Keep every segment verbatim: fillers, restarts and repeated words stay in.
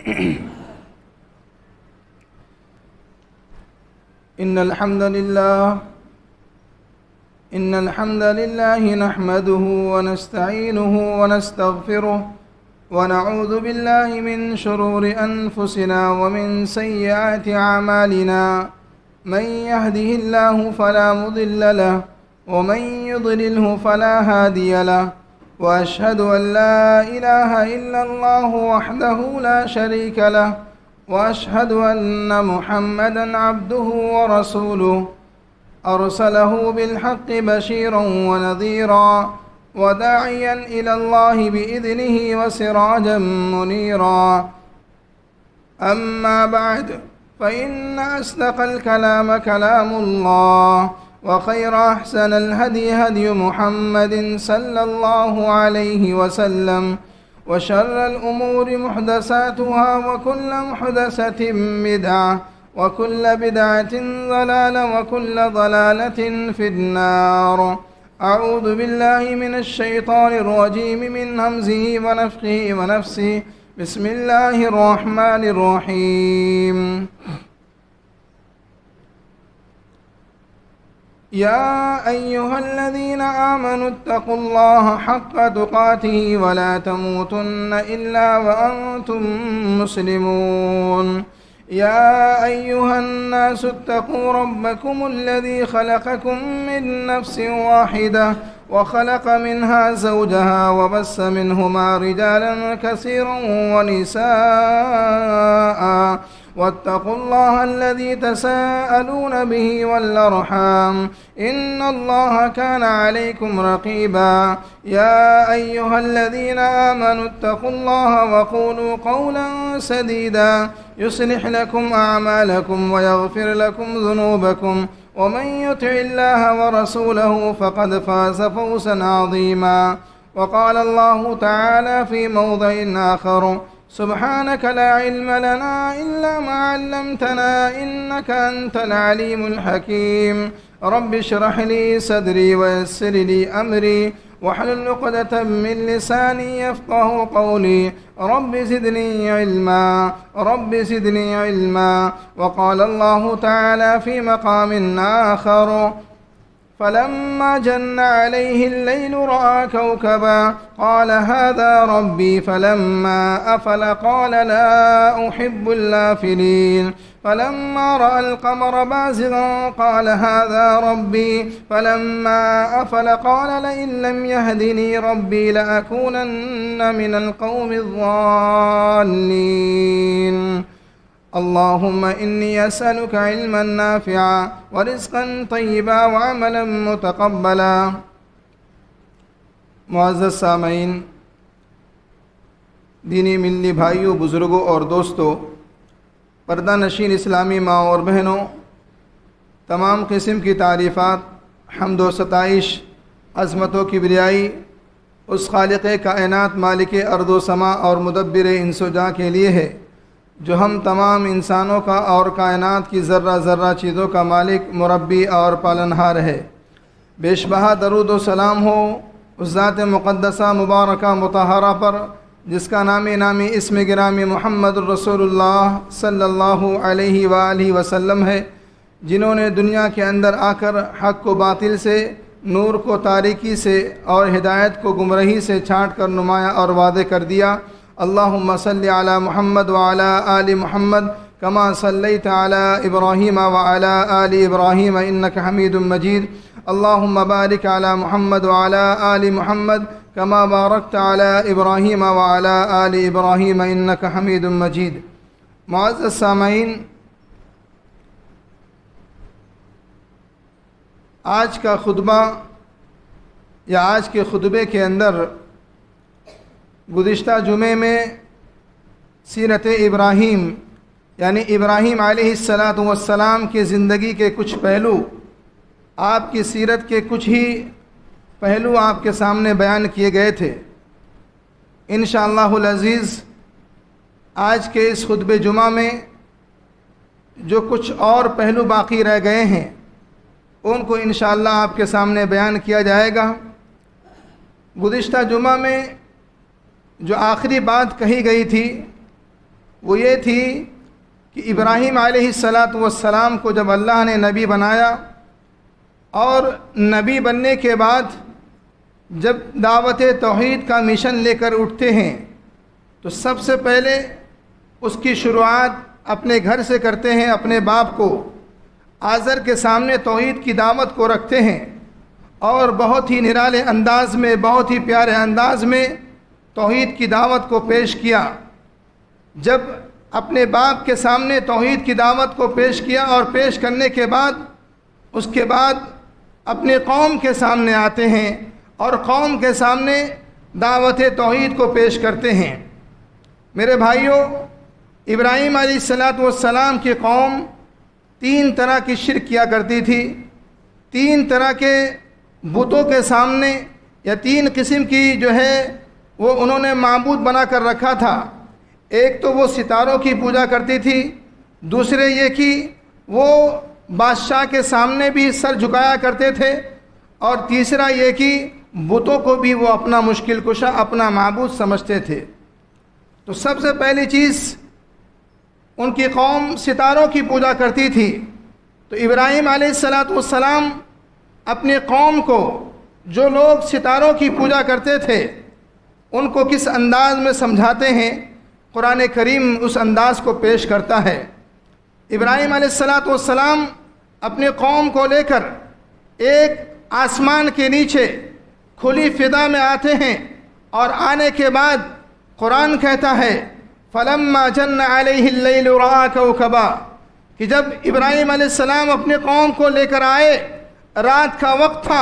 إن الحمد لله إن الحمد لله نحمده ونستعينه ونستغفره ونعوذ بالله من شرور أنفسنا ومن سيئات أعمالنا. من يهده الله فلا مضل له ومن يضلله فلا هادي له، وأشهد أن لا إله إلا الله وحده لا شريك له، وأشهد أن محمدًا عبده ورسوله أرسله بالحق بشيرًا ونذيرًا وداعيًا إلى الله بإذنه وسراجًا منيرًا. أما بعد، فإن أصدق الكلام كلام الله، وخير أحسن الهدي هدي محمد صلى الله عليه وسلم، وشر الأمور محدثاتها، وكل محدثة بدعة، وكل بدعة ضلالة، وكل ضلالة في النار. أعوذ بالله من الشيطان الرجيم من همزه ونفخه ونفسه. بسم الله الرحمن الرحيم. يا أيها الذين آمنوا اتقوا الله حق تقاته ولا تموتن إلا وأنتم مسلمون. يا أيها الناس اتقوا ربكم الذي خلقكم من نفس واحدة وخلق منها زوجها وبث منهما رجالا كثيرا ونساء، واتقوا الله الذي تساءلون به والأرحام، إن الله كان عليكم رقيبا. يا أيها الذين آمنوا اتقوا الله وقولوا قولا سديدا يصلح لكم أعمالكم ويغفر لكم ذنوبكم، ومن يطع الله ورسوله فقد فاز فوزا عظيما. وقال الله تعالى في موضع آخر: سبحانك لا علم لنا إلا ما علمتنا إنك أنت العليم الحكيم. رب اشرح لي صدري ويسر لي أمري واحلل عقدة من لساني يفقه قولي. رب زدني علما رب زدني علما. وقال الله تعالى في مقام آخر: فلما جن عليه الليل رأى كوكبا قال هذا ربي، فلما أفل قال لا أحب الآفلين. فلما رأى القمر بازغا قال هذا ربي، فلما أفل قال لئن لم يهدني ربي لأكونن من القوم الضالين. اللهم إني أسألك علما نافعا ورزقا طيبا وعملا متقبلا. معزز سامعین، دینی ملی بھائیوں، بزرگوں اور دوستوں، پردہ نشین اسلامی ماں اور بہنوں، تمام قسم کی تعریفات، حمد و ستائش، عظمت و کبریائی اس خالق کائنات، مالک ارض و سما اور مدبر انس و جاں کے لیے ہے، جو ہم تمام انسانوں کا اور کائنات کی ذرہ ذرہ چیزوں کا مالک، مربی اور پالنہار ہے۔ بیش بہا درود و سلام ہو اس ذات مقدسہ مبارکہ مطہرہ پر جس کا نامی نامی اسم گرامی محمد الرسول اللہ صلی اللہ علیہ وآلہ وسلم ہے، جنہوں نے دنیا کے اندر آ کر حق کو باطل سے، نور کو تاریکی سے اور ہدایت کو گمراہی سے چھانٹ کر نمایاں اور واضح کر دیا۔ اللہم صلی علی محمد وعلی آل محمد کما صلیت علی ابراہیم وعلی آل ابراہیم انک حمید مجید۔ اللہم بارک علی محمد وعلی آل محمد کما بارکت علی ابراہیم وعلی آل ابراہیم انک حمید مجید۔ معزز سامعین، آج کا خطبہ یا آج کے خطبے کے اندر گزشتہ جمعے میں سیرت ابراہیم یعنی ابراہیم علیہ الصلاۃ والسلام کی زندگی کے کچھ پہلو، آپ کی سیرت کے کچھ ہی پہلو آپ کے سامنے بیان کیے گئے تھے۔ انشاءاللہ العزیز آج کے اس خطبہ جمعہ میں جو کچھ اور پہلو باقی رہ گئے ہیں ان کو انشاءاللہ آپ کے سامنے بیان کیا جائے گا۔ گزشتہ جمعہ میں جو آخری بات کہی گئی تھی وہ یہ تھی کہ ابراہیم علیہ الصلاۃ والسلام کو جب اللہ نے نبی بنایا اور نبی بننے کے بعد جب دعوت توحید کا مشن لے کر اٹھتے ہیں تو سب سے پہلے اس کی شروعات اپنے گھر سے کرتے ہیں، اپنے باپ کو آزر کے سامنے توحید کی دعوت کو رکھتے ہیں اور بہت ہی نرالے انداز میں، بہت ہی پیارے انداز میں توحید کی دعوت کو پیش کیا۔ جب اپنے باپ کے سامنے توحید کی دعوت کو پیش کیا اور پیش کرنے کے بعد اس کے بعد اپنے قوم کے سامنے آتے ہیں اور قوم کے سامنے دعوت توحید کو پیش کرتے ہیں۔ میرے بھائیوں، ابراہیم علیہ الصلاۃ والسلام کی قوم تین طرح کی شرک کیا کرتی تھی، تین طرح کے بتوں کے سامنے یا تین قسم کی جو ہے وہ انہوں نے معبود بنا کر رکھا تھا۔ ایک تو وہ ستاروں کی پوجا کرتی تھی، دوسرے یہ کہ وہ بادشاہ کے سامنے بھی سر جھکایا کرتے تھے، اور تیسرا یہ کہ بتوں کو بھی وہ اپنا مشکل کشا، اپنا معبود سمجھتے تھے۔ تو سب سے پہلی چیز ان کی قوم ستاروں کی پوجا کرتی تھی۔ تو ابراہیم علیہ الصلاۃ والسلام اپنی قوم کو، جو لوگ ستاروں کی پوجا کرتے تھے، ان کو کس انداز میں سمجھاتے ہیں، قرآن کریم اس انداز کو پیش کرتا ہے۔ ابراہیم علیہ الصلاۃ والسلام اپنی قوم کو لے کر ایک آسمان کے نیچے کھلی فضا میں آتے ہیں، اور آنے کے بعد قرآن کہتا ہے فَلَمَّا جَنَّ عَلَيْهِ اللَّيْلُ رَأَىٰ كَوْكَبًا، کہ جب ابراہیم علیہ السلام اپنے قوم کو لے کر آئے، رات کا وقت تھا،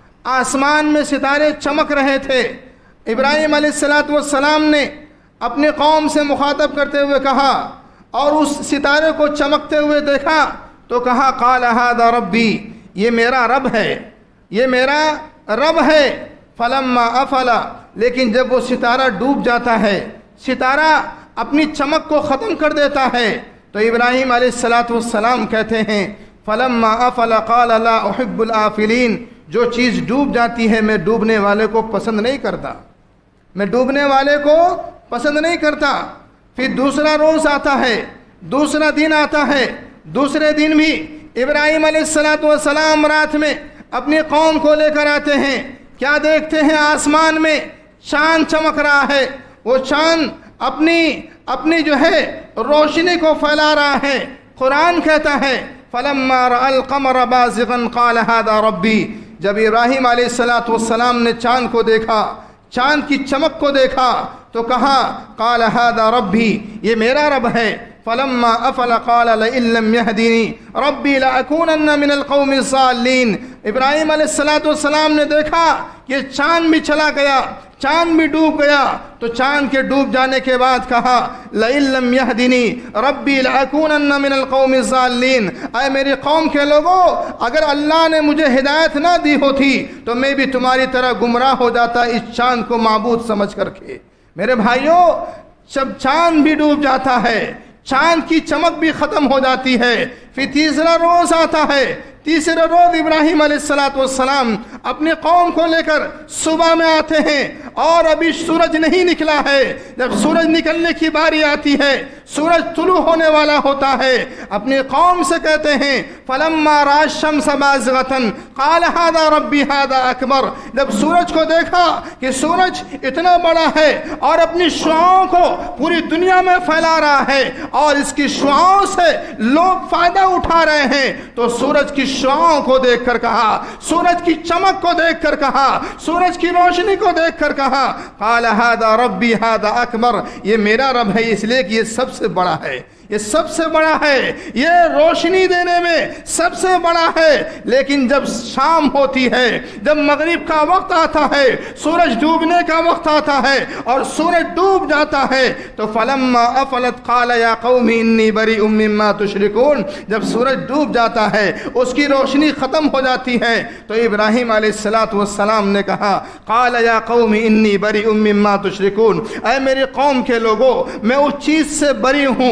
آسمان میں ستارے چمک رہے تھے۔ ابراہیم علیہ الصلاۃ والسلام نے اپنی قوم سے مخاطب کرتے ہوئے کہا، اور اس ستارے کو چمکتے ہوئے دیکھا تو کہا قال هذا ربی، یہ میرا رب ہے، یہ میرا رب ہے۔ فلما افل، لیکن جب وہ ستارہ ڈوب جاتا ہے، ستارہ اپنی چمک کو ختم کر دیتا ہے، تو ابراہیم علیہ الصلاۃ والسلام کہتے ہیں فلما افل قال لا احب الآفلین، جو چیز ڈوب جاتی ہے میں ڈوبنے والے کو پسند نہیں کرتا، میں ڈوبنے والے کو پسند نہیں کرتا۔ پھر دوسرا روز آتا ہے، دوسرا دن آتا ہے، دوسرے دن بھی ابراہیم علیہ الصلاۃ والسلام رات میں اپنی قوم کو لے کر آتے ہیں۔ کیا دیکھتے ہیں؟ آسمان میں چاند چمک رہا ہے، وہ چاند اپنی اپنی جو ہے روشنی کو پھیلا رہا ہے۔ قرآن کہتا ہے فَلَمَّا رَأَى الْقَمَرَ بَازِغًا قَالَ هَذَا رَبِّي، جب ابراہیم علیہ الصلاۃ والسلام نے چاند کو دیکھا، چاند کی چمک کو دیکھا، تو کہا قال هذا ربی، یہ میرا رب ہے۔ فلما افل قال لئن لم يهدني ربي لأكونن من القوم الضالين، ابراہیم علیہ الصلاۃ والسلام نے دیکھا کہ چاند بھی چلا گیا، چاند بھی ڈوب گیا، تو چاند کے ڈوب جانے کے بعد کہا لئن لم يهدني ربي لأكونن من القوم الضالين، اے میری قوم کے لوگوں، اگر اللہ نے مجھے ہدایت نہ دی ہوتی تو میں بھی تمہاری طرح گمراہ ہو جاتا اس چاند کو معبود سمجھ کر کے۔ میرے بھائیوں، جب چاند بھی ڈوب جاتا ہے، چاند کی چمک بھی ختم ہو جاتی ہے، پھر تیسرا روز آتا ہے، تیسرے روز ابراہیم علیہ الصلاۃ والسلام اپنی قوم کو لے کر صبح میں آتے ہیں، اور ابھی سورج نہیں نکلا ہے۔ جب سورج نکلنے کی باری آتی ہے، سورج طلوع ہونے والا ہوتا ہے، اپنی قوم سے کہتے ہیں فلما رأى الشمس بازغة قال هذا ربي هذا اکبر، جب سورج کو دیکھا کہ سورج اتنا بڑا ہے اور اپنی شعاعوں کو پوری دنیا میں پھیلا رہا ہے اور اس کی شعاعوں سے لوگ فائدہ اٹھا رہے ہیں، تو سورج کی شعاعوں کو دیکھ کر کہا، سورج کی چمک کو دیکھ کر کہا، سورج کی روشنی کو دیکھ کر کہا قال هذا ربی هذا اکبر، یہ میرا رب ہے اس لیے کہ یہ سب سے بڑا ہے، یہ سب سے بڑا ہے، یہ روشنی دینے میں سب سے بڑا ہے۔ لیکن جب شام ہوتی ہے، جب مغرب کا وقت آتا ہے، سورج ڈوبنے کا وقت آتا ہے اور سورج ڈوب جاتا ہے، تو فلما افلت قال یا قوم انی بریء مما تشرکون، جب سورج ڈوب جاتا ہے، اس کی روشنی ختم ہو جاتی ہے، تو ابراہیم علیہ الصلاۃ والسلام نے کہا قال یا قوم انی بریء مما تشرکون، اے میری قوم کے لوگوں، میں اس چیز سے بری ہوں، میں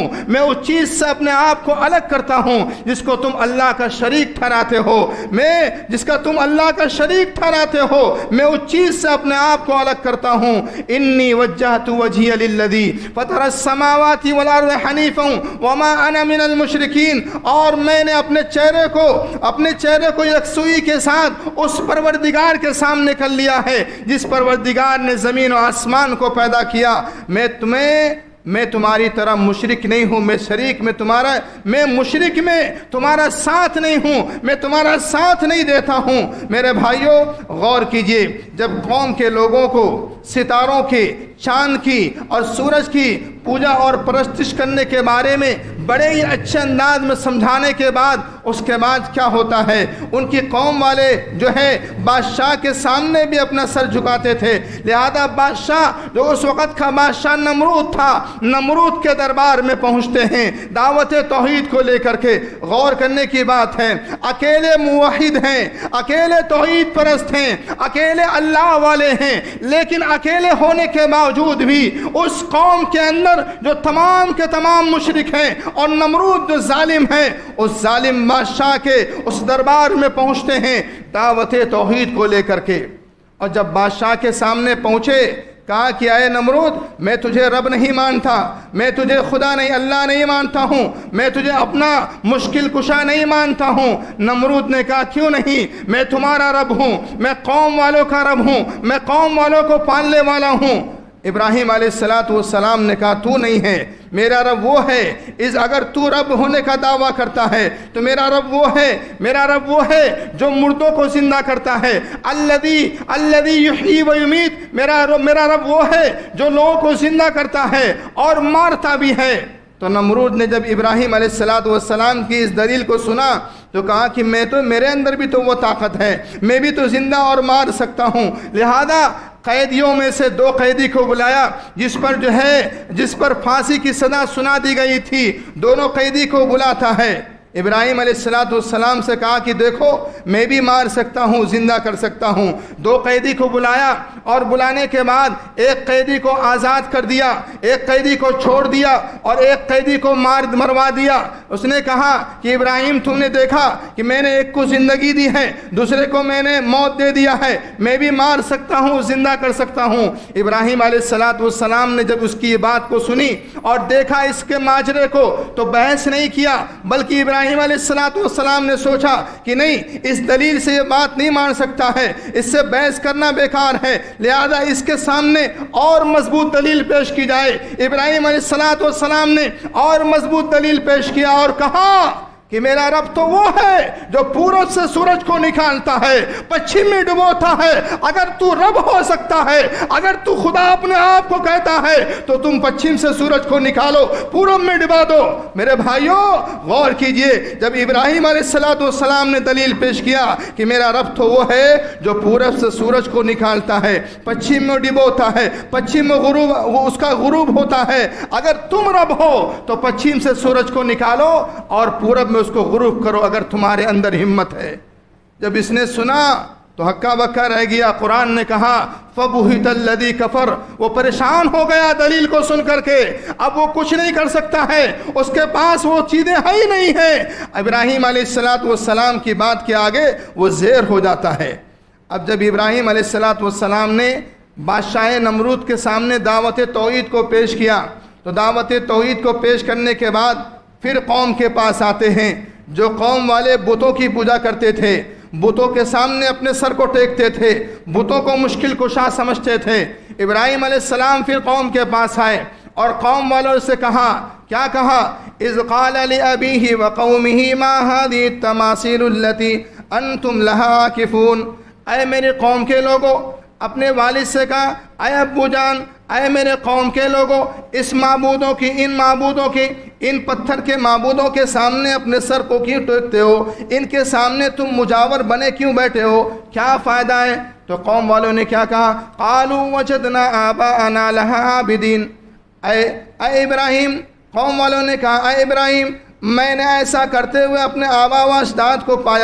اس چیز سے اپنے آپ کو الگ کرتا ہوں جس کو تم اللہ کا شریک ٹھہراتے ہو، میں جس کا تم اللہ کا شریک ٹھہراتے ہو میں اس چیز سے اپنے آپ کو الگ کرتا ہوں۔ انی وجہت وجہی للذی فطر السماوات والارض حنیفا وما انا من المشرکین، اور میں نے اپنے چہرے کو اپنے چہرے کو یکسوئی کے ساتھ اس پروردگار کے سامنے کر لیا ہے جس پروردگار نے زمین و آسمان کو پیدا کیا۔ میں تمہیں میں تمہاری طرح مشرک نہیں ہوں، میں شریک میں تمہارا میں مشرک میں تمہارا ساتھ نہیں ہوں، میں تمہارا ساتھ نہیں دیتا ہوں۔ میرے بھائیوں غور کیجئے، جب قوم کے لوگوں کو ستاروں کی، چاند کی اور سورج کی پوجا اور پرستش کرنے کے بارے میں بڑے ہی اچھے انداز میں سمجھانے کے بعد اس کے بعد کیا ہوتا ہے، ان کی قوم والے جو ہے بادشاہ کے سامنے بھی اپنا سر جھکاتے تھے۔ لہذا بادشاہ جو اس وقت کا بادشاہ نمرود تھا، نمرود کے دربار میں پہنچتے ہیں دعوت توحید کو لے کر کے۔ غور کرنے کی بات ہے، اکیلے موحد ہیں، اکیلے توحید پرست ہیں، اکیلے اللہ والے ہیں، لیکن اکیلے ہونے کے باوجود بھی اس قوم کے اندر جو تمام کے تمام مشرک ہیں اور نمرود جو ظالم ہیں، اس ظالم بادشاہ کے اس دربار میں پہنچتے ہیں دعوت توحید کو لے کر کے۔ اور جب بادشاہ کے سامنے پہنچے کہا کہ اے نمرود، میں تجھے رب نہیں مانتا، میں تجھے خدا نہیں اللہ نہیں مانتا ہوں، میں تجھے اپنا مشکل کشا نہیں مانتا ہوں۔ نمرود نے کہا کیوں نہیں، میں تمہارا رب ہوں، میں قوم والوں کا رب ہوں، میں قوم والوں کو پالنے والا ہوں۔ ابراہیم علیہ السلام نے کہا تو نہیں ہے، میرا رب وہ ہے، اس اگر تو رب ہونے کا دعویٰ کرتا ہے تو میرا رب وہ ہے، میرا رب وہ ہے جو مردوں کو زندہ کرتا ہے، الذی الذی یحیی و یمیت، میرا رب میرا رب وہ ہے جو لوگوں کو زندہ کرتا ہے اور مارتا بھی ہے۔ تو نمرود نے جب ابراہیم علیہ السلام کی اس دلیل کو سنا تو کہا کہ میں تو میرے اندر بھی تو وہ طاقت ہے، میں بھی تو زندہ اور مار سکتا ہوں۔ لہذا قیدیوں میں سے دو قیدی کو بلایا جس پر جو ہے جس پر پھانسی کی سزا سنا دی گئی تھی، دونوں قیدی کو بلاتا ہے۔ ابراہیم علیہ السلام سے کہا کہ دیکھو میں بھی مار سکتا ہوں، زندہ کر سکتا ہوں۔ دو قیدی کو بلایا اور بلانے کے بعد ایک قیدی کو آزاد کر دیا، ایک قیدی کو چھوڑ دیا اور ایک قیدی کو مار مروا دیا۔ اس نے کہا کہ ابراہیم تم نے دیکھا کہ میں نے ایک کو زندگی دی ہے، دوسرے کو میں نے موت دے دیا ہے، میں بھی مار سکتا ہوں، زندہ کر سکتا ہوں۔ ابراہیم علیہ السلام نے جب اس کی یہ بات کو سنی اور دیکھا اس کے ماجرے کو تو بحث نہیں کیا، بلکہ ابراہیم ابراہیم علیہ السلام نے سوچا کہ نہیں اس دلیل سے یہ بات نہیں مان سکتا ہے، اس سے بحث کرنا بیکار ہے، لہذا اس کے سامنے اور مضبوط دلیل پیش کی جائے۔ ابراہیم علیہ السلام نے اور مضبوط دلیل پیش کیا اور کہا کہ میرا رب تو وہ ہے جو پورب سے سورج کو نکالتا ہے، پچھم میں ڈبوتا ہے۔ اگر تو رب ہو سکتا ہے، اگر تو خدا اپنے آپ کو کہتا ہے تو تم پچھم سے سورج کو نکالو، پورب میں ڈبا دو۔ میرے بھائیوں غور کیجئے، جب ابراہیم علیہ السلام نے دلیل پیش کیا کہ میرا رب تو وہ ہے جو پورب سے سورج کو نکالتا ہے، پچھم میں ڈبوتا ہے، پچھم میں غروب اس کا غروب ہوتا ہے، اگر تم رب ہو تو پچھم سے سورج کو نکالو اور پورب میں اس کو غروب کرو اگر تمہارے اندر ہمت ہے۔ جب اس نے سنا تو ہکا بکا رہ گیا۔ قرآن نے کہا فَبُهِتَ الَّذِي كَفَرَ، وہ پریشان ہو گیا دلیل کو سن کر کے، اب وہ کچھ نہیں کر سکتا ہے، اس کے پاس وہ چیزیں ہے ہی نہیں ہیں۔ ابراہیم علیہ السلام کی بات کے آگے وہ زیر ہو جاتا ہے۔ اب جب ابراہیم علیہ السلام نے بادشاہ نمرود کے سامنے دعوت توحید کو پیش کیا تو دعوت توحید کو پیش کرنے کے بعد پھر قوم کے پاس آتے ہیں جو قوم والے بتوں کی پوجا کرتے تھے، بتوں کے سامنے اپنے سر کو ٹیکتے تھے، بتوں کو مشکل کشا سمجھتے تھے۔ ابراہیم علیہ السلام پھر قوم کے پاس آئے اور قوم والوں سے کہا، کیا کہا؟ اذ قال لأبیہ وقومہ ما هذه التماثیل التي انتم لها عاکفون، اے میرے قوم کے لوگوں، اپنے والد سے کہا اے ابو جان، اے میرے قوم کے لوگوں، اس معبودوں کی ان معبودوں کی ان پتھر کے معبودوں کے سامنے اپنے سر کو کیوں ٹیکتے ہو؟ ان کے سامنے تم مجاور بنے کیوں بیٹھے ہو؟ کیا فائدہ ہے؟ تو قوم والوں نے کیا کہا؟ قالوا وجدنا آباءنا لها عابدین، اے اے ابراہیم، قوم والوں نے کہا اے ابراہیم میں نے ایسا کرتے ہوئے اپنے آبا و اجداد کو پایا ہے،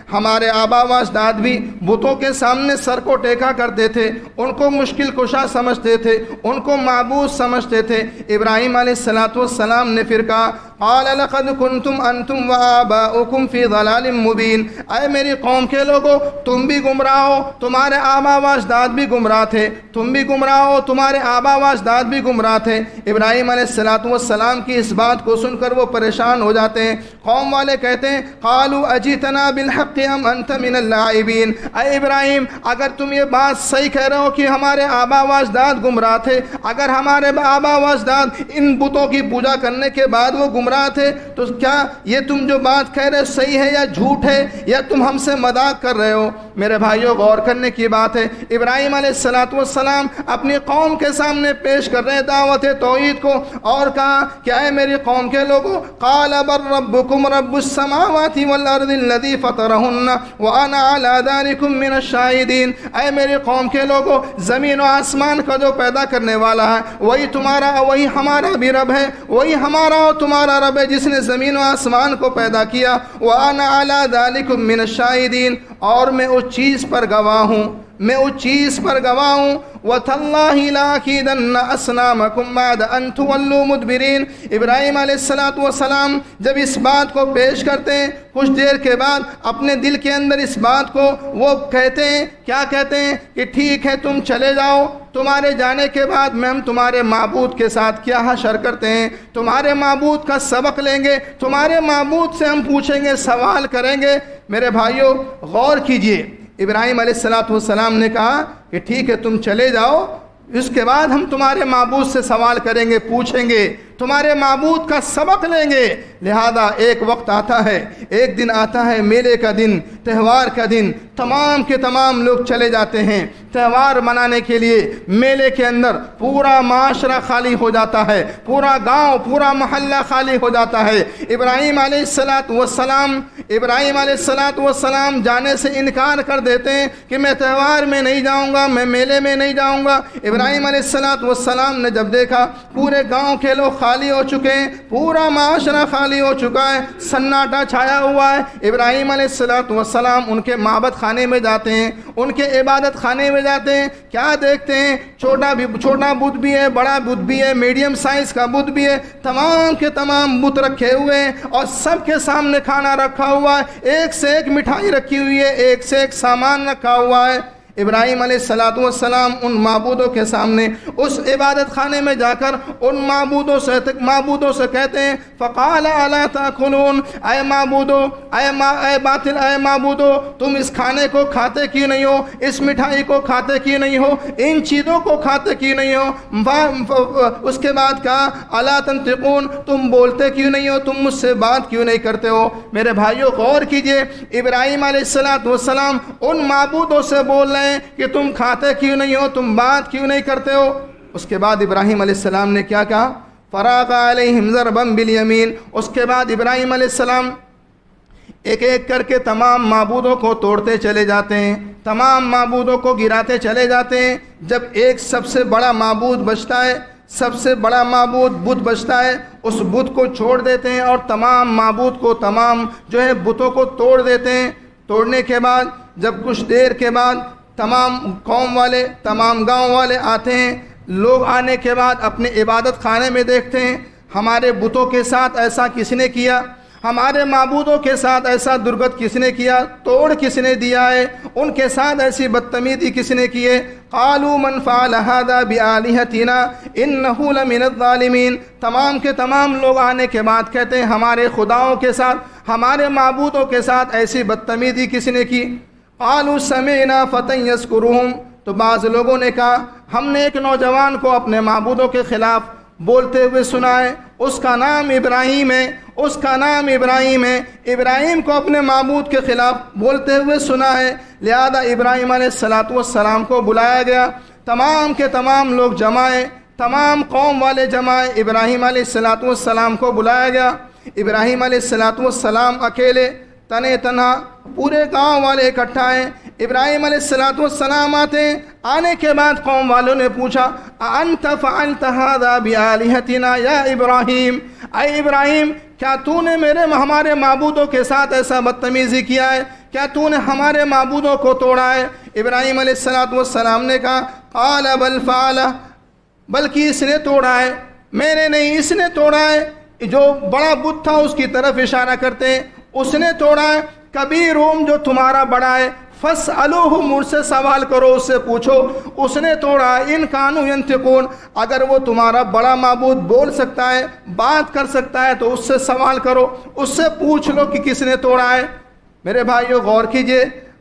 ہمارے آبا و اجداد بھی بتوں کے سامنے سر کو ٹیکا کرتے تھے، ان کو مشکل کشا سمجھتے تھے، ان کو معبود سمجھتے تھے۔ ابراہیم علیہ الصلوۃ والسلام نے پھر کہا قال لقد کنتم انتم وآباؤکم فی ضلال مبین، اے میری قوم کے لوگوں تم بھی گمراہ ہو، تمہارے آبا و اجداد بھی گمراہ تھے، تم بھی گمراہ ہو، تمہارے آبا و اجداد بھی گمراہ تھے۔ ابراہیم علیہ الصلوۃ والسلام کی اس بات کو سن کر وہ پریشان ہو جاتے ہیں۔ قوم والے کہتے ہیں قالوا اجئتنا بالحق ام انت من اللاعبین، اے ابراہیم اگر تم یہ بات صحیح کہہ رہے ہو کہ ہمارے آبا و اجداد گمراہ تھے، اگر ہمارے آبا و اجداد ان بتوں کی پوجا کرنے کے بعد وہ گمراہ تھے، تو کیا یہ تم جو بات کہہ رہے صحیح ہے یا جھوٹ ہے، یا تم ہم سے مذاق کر رہے ہو؟ میرے بھائیوں غور کرنے کی بات ہے، ابراہیم علیہ الصلوۃ والسلام اپنی قوم کے سامنے پیش کر رہے دعوت توحید کو، اور کہا کہ اے میری قوم کے لوگوں قال بل ربکم رب السماوات والارض الذی فطرہن وانا علی ذلکم من الشاہدین، اے میری قوم کے لوگوں زمین و آسمان کا جو پیدا کرنے والا ہے وہی تمہارا وہی ہمارا بھی رب ہے، وہی ہمارا اور تمہارا رب ہے جس نے زمین و آسمان کو پیدا کیا، وانا علی ذلکم من الشاہدین، اور میں اس چیز پر گواہ ہوں، میں اس چیز پر گواہ ہوں۔ وَتَاللَّهِ لَأَكِيدَنَّ أَصْنَامَكُمْ بَعْدَ أَن تُوَلُّوا مُدْبِرِينَ، ابراہیم علیہ الصلوۃ والسلام جب اس بات کو پیش کرتے ہیں کچھ دیر کے بعد اپنے دل کے اندر اس بات کو وہ کہتے ہیں، کیا کہتے ہیں کہ ٹھیک ہے تم چلے جاؤ، تمہارے جانے کے بعد میں ہم تمہارے معبود کے ساتھ کیا حشر کرتے ہیں، تمہارے معبود کا سبق لیں گے، تمہارے معبود سے ہم پوچھیں گے، سوال کریں گے۔ میرے بھائیوں غور کیجئے، ابراہیم علیہ الصلوۃ والسلام نے کہا کہ ٹھیک ہے تم چلے جاؤ، اس کے بعد ہم تمہارے معبود سے سوال کریں گے، پوچھیں گے، تمہارے معبود کا سبق لیں گے۔ لہذا ایک وقت آتا ہے، ایک دن آتا ہے میلے کا دن، تہوار کا دن، تمام کے تمام لوگ چلے جاتے ہیں تہوار منانے کے لیے۔ میلے کے اندر پورا معاشرہ خالی ہو جاتا ہے، پورا گاؤں پورا محلہ خالی ہو جاتا ہے۔ ابراہیم علیہ الصلوۃ والسلام ابراہیم علیہ الصلوۃ والسلام جانے سے انکار کر دیتے ہیں کہ میں تہوار میں نہیں جاؤں گا، میں میلے میں نہیں جاؤں گا۔ ابراہیم علیہ الصلوۃ والسلام نے جب دیکھا پورے گاؤں کے لوگ خالی ہو چکے ہیں، پورا معاشرہ خالی ہو چکا ہے، سناٹا چھایا ہوا ہے، ابراہیم علیہ الصلوۃ والسلام ان کے معبد خانے میں جاتے ہیں، ان کے عبادت خانے میں جاتے ہیں، کیا دیکھتے ہیں؟ چھوٹا بھی چھوٹا بت بھی ہے، بڑا بت بھی ہے، میڈیم سائز کا بت بھی ہے، تمام کے تمام بت رکھے ہوئے ہیں، اور سب کے سامنے کھانا رکھا ہوا ہے، ایک سے ایک مٹھائی رکھی ہوئی ہے، ایک سے ایک سامان رکھا ہوا ہے۔ ابراہیم علیہ الصلوۃ والسلام ان معبودوں کے سامنے اس عبادت خانے میں جا کر ان معبودوں سے معبودوں سے کہتے ہیں فقال الا تاکلون، اے معبودو اے ما اے باطل اے معبودو تم اس کھانے کو کھاتے کیوں نہیں ہو، اس مٹھائی کو کھاتے کیوں نہیں ہو، ان چیزوں کو کھاتے کیوں نہیں ہو؟ اس کے بعد کہا الا تنطقون، تم بولتے کیوں نہیں ہو، تم مجھ سے بات کیوں نہیں کرتے ہو؟ میرے بھائیوں غور کیجئے، ابراہیم علیہ الصلوۃ والسلام ان معبودوں سے بول رہے کہ تم کھاتے کیوں نہیں ہو، تم بات کیوں نہیں کرتے ہو؟ اس کے بعد ابراہیم علیہ السلام نے کیا کہا؟ فراغ علیہم ضربا بالیمین، اس کے بعد ابراہیم علیہ السلام ایک ایک کر کے تمام معبودوں کو توڑتے چلے جاتے ہیں، تمام معبودوں کو گراتے چلے جاتے ہیں۔ جب ایک سب سے بڑا معبود بچتا ہے، سب سے بڑا معبود بت بچتا ہے، اس بت کو چھوڑ دیتے ہیں اور تمام معبود کو تمام جو ہے بتوں کو توڑ دیتے ہیں۔ توڑنے کے بعد جب کچھ دیر کے بعد تمام قوم والے تمام گاؤں والے آتے ہیں، لوگ آنے کے بعد اپنے عبادت خانے میں دیکھتے ہیں ہمارے بتوں کے ساتھ ایسا کس نے کیا، ہمارے معبودوں کے ساتھ ایسا درگت کس نے کیا، توڑ کس نے دیا ہے، ان کے ساتھ ایسی بدتمیزی کس نے کی ہے؟ قالوا من فعل هذا بآلهتنا انه لمن الظالمین، تمام کے تمام لوگ آنے کے بعد کہتے ہیں ہمارے خداؤں کے ساتھ ہمارے معبودوں کے ساتھ ایسی بدتمیزی کس نے کی؟ قالوا سمعنا فتى يذكرهم، تو بعض لوگوں نے کہا ہم نے ایک نوجوان کو اپنے معبودوں کے خلاف بولتے ہوئے سنا ہے، اس کا نام ابراہیم ہے، اس کا نام ابراہیم ہے، ابراہیم کو اپنے معبود کے خلاف بولتے ہوئے سنا ہے۔ لہذا ابراہیم علیہ الصلوۃ والسلام کو بلایا گیا، تمام کے تمام لوگ جمائے، تمام قوم والے جمائے، ابراہیم علیہ الصلوۃ والسلام کو بلایا گیا۔ ابراہیم علیہ الصلوۃ والسلام اکیلے تنے تنہا، پورے گاؤں والے اکٹھا ہیں، ابراہیم علیہ الصلوۃ والسلام آتے ہیں۔ آنے کے بعد قوم والوں نے پوچھا انت فعلت هذا بآلهتنا یا ابراہیم، اے ابراہیم کیا تو نے میرے ہمارے معبودوں کے ساتھ ایسا بدتمیزی کیا ہے، کیا تو نے ہمارے معبودوں کو توڑا ہے؟ ابراہیم علیہ الصلوۃ والسلام نے کہا قال بل فعل، بلکہ اس نے توڑا ہے، میں نے نہیں، اس نے توڑا ہے۔ جو بڑا بت تھا اس کی طرف اشارہ کرتے ہیں، اس نے توڑا ہے۔ کبیرہم، جو تمہارا بڑا ہے، فاسألوہ، مجھ سے سوال کرو، اس سے پوچھو، اس نے توڑا ہے۔ ان کانوا ینطقون، اگر وہ تمہارا بڑا معبود بول سکتا ہے، بات کر سکتا ہے تو اس سے سوال کرو، اس سے پوچھ لو کہ کس نے توڑا ہے۔ میرے بھائیو غور کیجئے،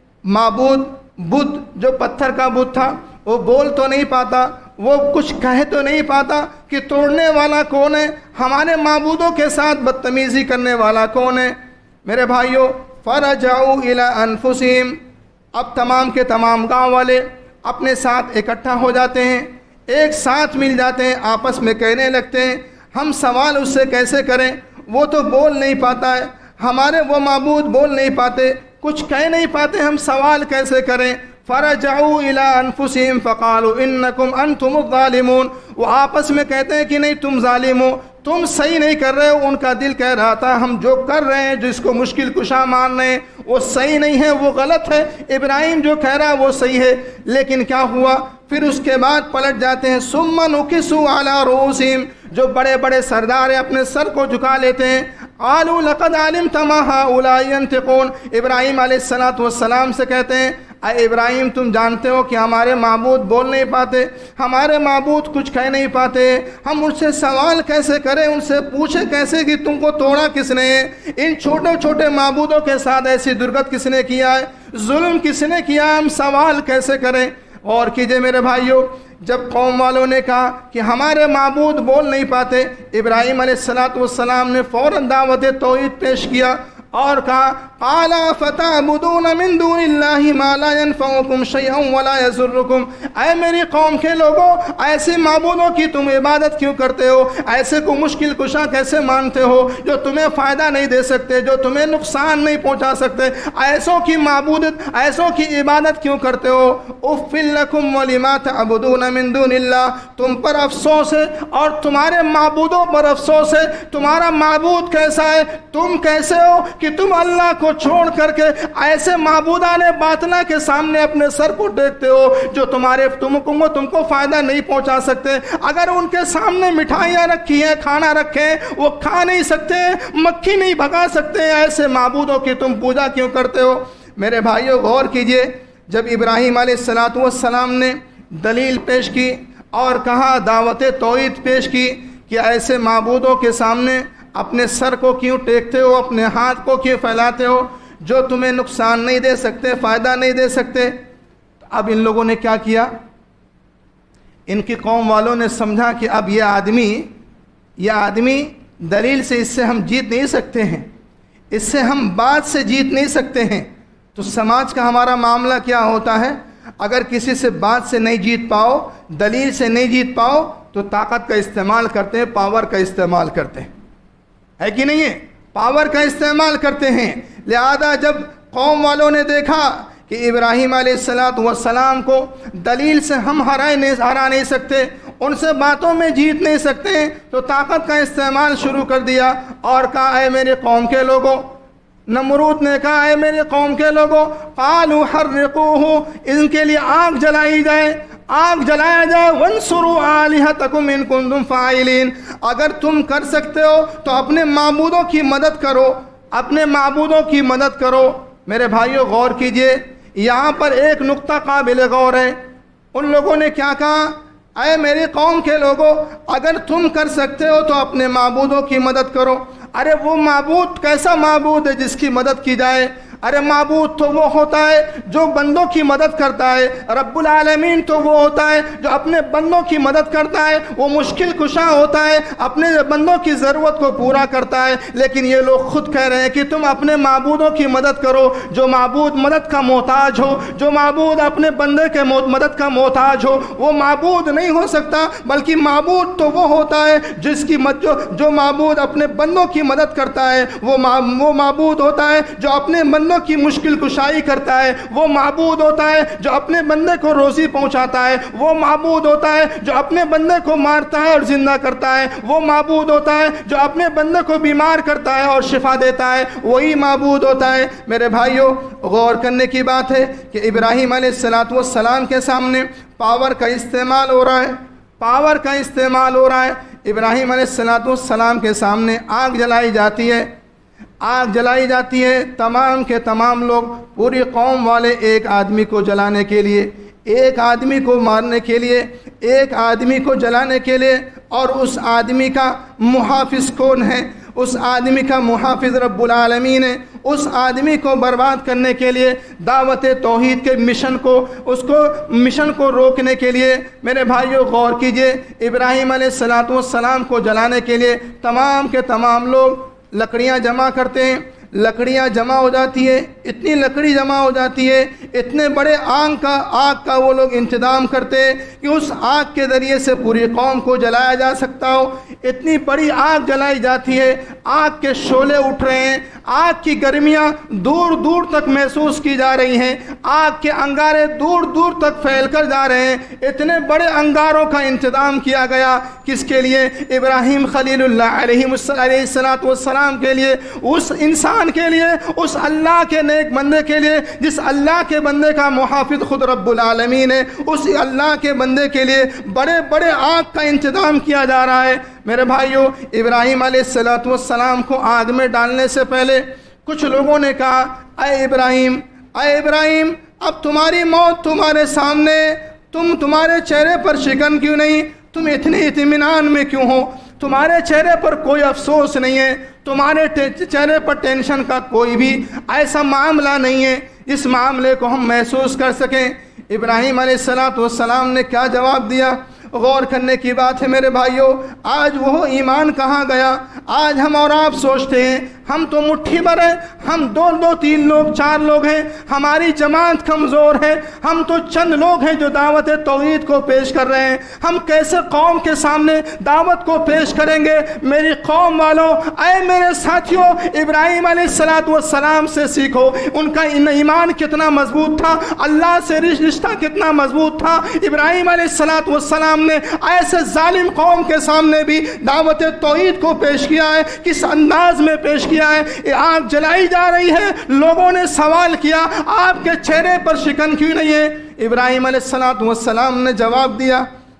معبود بت جو پتھر کا بت تھا، وہ بول تو نہیں پاتا، وہ کچھ کہہ تو نہیں پاتا کہ توڑنے والا کون ہے، ہمارے معبودوں کے ساتھ بدتمیزی کرنے والا کون ہے۔ میرے بھائیو فرجعوا الی انفسہم، اب تمام کے تمام گاؤں والے اپنے ساتھ اکٹھا ہو جاتے ہیں، ایک ساتھ مل جاتے ہیں، آپس میں کہنے لگتے ہیں ہم سوال اس سے کیسے کریں، وہ تو بول نہیں پاتا ہے، ہمارے وہ معبود بول نہیں پاتے، کچھ کہہ نہیں پاتے، ہم سوال کیسے کریں۔ فرجعوا الی انفسہم فقالوا انکم انتم الظالمون، وہ آپس میں کہتے ہیں کہ نہیں تم ظالم ہو، تم صحیح نہیں کر رہے ہو۔ ان کا دل کہہ رہا تھا ہم جو کر رہے ہیں، جس کو مشکل کشا مان رہے ہیں، وہ صحیح نہیں ہے، وہ غلط ہے، ابراہیم جو کہہ رہا ہے وہ صحیح ہے۔ لیکن کیا ہوا، پھر اس کے بعد پلٹ جاتے ہیں، ثم نکسوا علی رؤوسہم، جو بڑے بڑے سردار ہیں اپنے سر کو جھکا لیتے ہیں، قالوا لقد علمت ما هؤلاء ينطقون، ابراہیم علیہ الصلوۃ والسلام سے کہتے ہیں اے ابراہیم تم جانتے ہو کہ ہمارے معبود بول نہیں پاتے، ہمارے معبود کچھ کہہ نہیں پاتے، ہم ان سے سوال کیسے کریں، ان سے پوچھیں کیسے کہ تم کو توڑا کس نے، ان چھوٹے چھوٹے معبودوں کے ساتھ ایسی درگت کس نے کیا ہے، ظلم کس نے کیا ہے، ہم سوال کیسے کریں۔ اور کیجئے میرے بھائیوں، جب قوم والوں نے کہا کہ ہمارے معبود بول نہیں پاتے، ابراہیم علیہ الصلوۃ والسلام نے فوراً دعوت توحید پیش کیا اور کہا قال فتعبدون من دون اللہ ما لا ينفعکم شیئا ولا یضرکم، اے میری قوم کے لوگوں، ایسے معبودوں کی تم عبادت کیوں کرتے ہو، ایسے کو مشکل کشا کیسے مانتے ہو جو تمہیں فائدہ نہیں دے سکتے، جو تمہیں نقصان نہیں پہنچا سکتے، ایسوں کی معبودت، ایسوں کی عبادت کیوں کرتے ہو۔ اف لکم ولما تعبدون من دون اللہ، تم پر افسوس ہے اور تمہارے معبودوں پر افسوس ہے، تمہارا معبود کیسا ہے، تم کیسے ہو کہ تم اللہ کو چھوڑ کر کے ایسے معبودان باطلہ کے سامنے اپنے سر کو ٹیکتے ہو جو تمہارے تم کو تم کو فائدہ نہیں پہنچا سکتے۔ اگر ان کے سامنے مٹھائیاں رکھی ہیں، کھانا رکھے ہیں، وہ کھا نہیں سکتے، مکھی نہیں بھگا سکتے، ایسے معبودوں کی تم پوجا کیوں کرتے ہو۔ میرے بھائیوں غور کیجئے، جب ابراہیم علیہ الصلوۃ والسلام نے دلیل پیش کی اور کہا دعوت توحید پیش کی کہ ایسے معبودوں کے سامنے اپنے سر کو کیوں ٹیکتے ہو، اپنے ہاتھ کو کیوں پھیلاتے ہو جو تمہیں نقصان نہیں دے سکتے، فائدہ نہیں دے سکتے۔ اب ان لوگوں نے کیا کیا، ان کی قوم والوں نے سمجھا کہ اب یہ آدمی یہ آدمی دلیل سے اس سے ہم جیت نہیں سکتے ہیں، اس سے ہم بات سے جیت نہیں سکتے ہیں۔ تو سماج کا ہمارا معاملہ کیا ہوتا ہے، اگر کسی سے بات سے نہیں جیت پاؤ، دلیل سے نہیں جیت پاؤ تو طاقت کا استعمال کرتے ہیں، پاور کا استعمال کرتے ہیں، ہے کہ نہیں ہے، پاور کا استعمال کرتے ہیں۔ لہذا جب قوم والوں نے دیکھا کہ ابراہیم علیہ الصلوۃ والسلام کو دلیل سے ہم ہرا نہیں ہرا نہیں سکتے، ان سے باتوں میں جیت نہیں سکتے، تو طاقت کا استعمال شروع کر دیا اور کہا اے میرے قوم کے لوگوں، نمرود نے کہا اے میرے قوم کے لوگوں، قالوا حرقوہ، ان کے لیے آگ جلائی جائے، آگ جلایا جائے، وانصروا آلہتکم ان کنتم فاعلین، اگر تم کر سکتے ہو تو اپنے معبودوں کی مدد کرو، اپنے معبودوں کی مدد کرو۔ میرے بھائیوں غور کیجئے، یہاں پر ایک نقطہ قابل غور ہے، ان لوگوں نے کیا کہا، اے میری قوم کے لوگوں، اگر تم کر سکتے ہو تو اپنے معبودوں کی مدد کرو۔ ارے وہ معبود کیسا معبود ہے جس کی مدد کی جائے؟ ارے معبود تو وہ ہوتا ہے جو بندوں کی مدد کرتا ہے، رب العالمین تو وہ ہوتا ہے جو اپنے بندوں کی مدد کرتا ہے، وہ مشکل کشا ہوتا ہے، اپنے بندوں کی ضرورت کو پورا کرتا ہے۔ لیکن یہ لوگ خود کہہ رہے ہیں کہ تم اپنے معبودوں کی مدد کرو، جو معبود مدد کا محتاج ہو، جو معبود اپنے بندے کے مدد کا محتاج ہو، وہ معبود نہیں ہو سکتا، بلکہ معبود تو وہ ہوتا ہے جس کی مد جو, جو معبود اپنے بندوں کی مدد کرتا ہے، وہ وہ معبود ہوتا ہے جو اپنے بندوں بندوں کی مشکل کشائی کرتا ہے، وہ معبود ہوتا ہے جو اپنے بندے کو روزی پہنچاتا ہے، وہ معبود ہوتا ہے جو اپنے بندے کو مارتا ہے اور زندہ کرتا ہے، وہ معبود ہوتا ہے جو اپنے بندے کو بیمار کرتا ہے اور شفا دیتا ہے، وہی معبود ہوتا ہے۔ میرے بھائیوں، غور کرنے کی بات ہے کہ ابراہیم علیہ السلام کے سامنے پاور کا استعمال ہو رہا ہے، پاور کا استعمال ہو رہا ہے۔ ابراہیم علیہ السلام کے سامنے آگ جلائی جاتی ہے، آگ جلائی جاتی ہے، تمام کے تمام لوگ، پوری قوم والے ایک آدمی کو جلانے کے لیے، ایک آدمی کو مارنے کے لیے، ایک آدمی کو جلانے کے لیے، اور اس آدمی کا محافظ کون ہے؟ اس آدمی کا محافظ رب العالمین ہے۔ اس آدمی کو برباد کرنے کے لیے، دعوت توحید کے مشن کو، اس کو مشن کو روکنے کے لیے، میرے بھائیوں غور کیجئے، ابراہیم علیہ السلام کو جلانے کے لیے تمام کے تمام لوگ لکڑیاں جمع کرتے ہیں، لکڑیاں جمع ہو جاتی ہے، اتنی لکڑی جمع ہو جاتی ہے، اتنے بڑے آگ کا آگ کا وہ لوگ انتظام کرتے ہیں کہ اس آگ کے ذریعے سے پوری قوم کو جلایا جا سکتا ہو۔ اتنی بڑی آگ جلائی جاتی ہے، آگ کے شعلے اٹھ رہے ہیں، آگ کی گرمیاں دور دور تک محسوس کی جا رہی ہیں، آگ کے انگارے دور دور تک پھیل کر جا رہے ہیں۔ اتنے بڑے انگاروں کا انتظام کیا گیا، کس کے لیے؟ ابراہیم خلیل اللہ علیہ السلام کے لیے، اس انسان کے لیے، اس اللہ کے نیک بندے کے لیے جس اللہ کے بندے کا محافظ خود رب العالمین ہے، اس اللہ کے بندے کے لیے بڑے بڑے آگ کا انتظام کیا جا رہا ہے۔ میرے بھائیوں، ابراہیم علیہ السلام کو آگ میں ڈالنے سے پہلے کچھ لوگوں نے کہا، اے ابراہیم اے ابراہیم اب تمہاری موت تمہارے سامنے، تم تمہارے چہرے پر شکن کیوں نہیں؟ تم اتنے اطمینان میں کیوں ہو؟ تمہارے چہرے پر کوئی افسوس نہیں ہے، تمہارے چہرے پر ٹینشن کا کوئی بھی ایسا معاملہ نہیں ہے جس معاملے کو ہم محسوس کر سکیں۔ ابراہیم علیہ السلام نے کیا جواب دیا؟ غور کرنے کی بات ہے میرے بھائیوں، آج وہ ایمان کہاں گیا؟ آج ہم اور آپ سوچتے ہیں ہم تو مٹھی بھر ہیں، ہم دو دو تین لوگ چار لوگ ہیں، ہماری جماعت کمزور ہے، ہم تو چند لوگ ہیں جو دعوت توحید کو پیش کر رہے ہیں، ہم کیسے قوم کے سامنے دعوت کو پیش کریں گے؟ میری قوم والوں، اے میرے ساتھیوں، ابراہیم علیہ السلام سے سیکھو، ان کا ایمان کتنا مضبوط تھا، اللہ سے رشتہ کتنا مضبوط تھا۔ ابراہیم علیہ السلام نے ایسے ظالم قوم کے سامنے بھی دعوت توحید کو پیش کیا ہے، کس انداز میں پیش کیا ہے؟ آگ جلائی جا رہی ہے، لوگوں نے سوال کیا آپ کے چہرے پر شکن کیوں نہیں ہے؟ ابراہیم علیہ السلام نے جواب دیا۔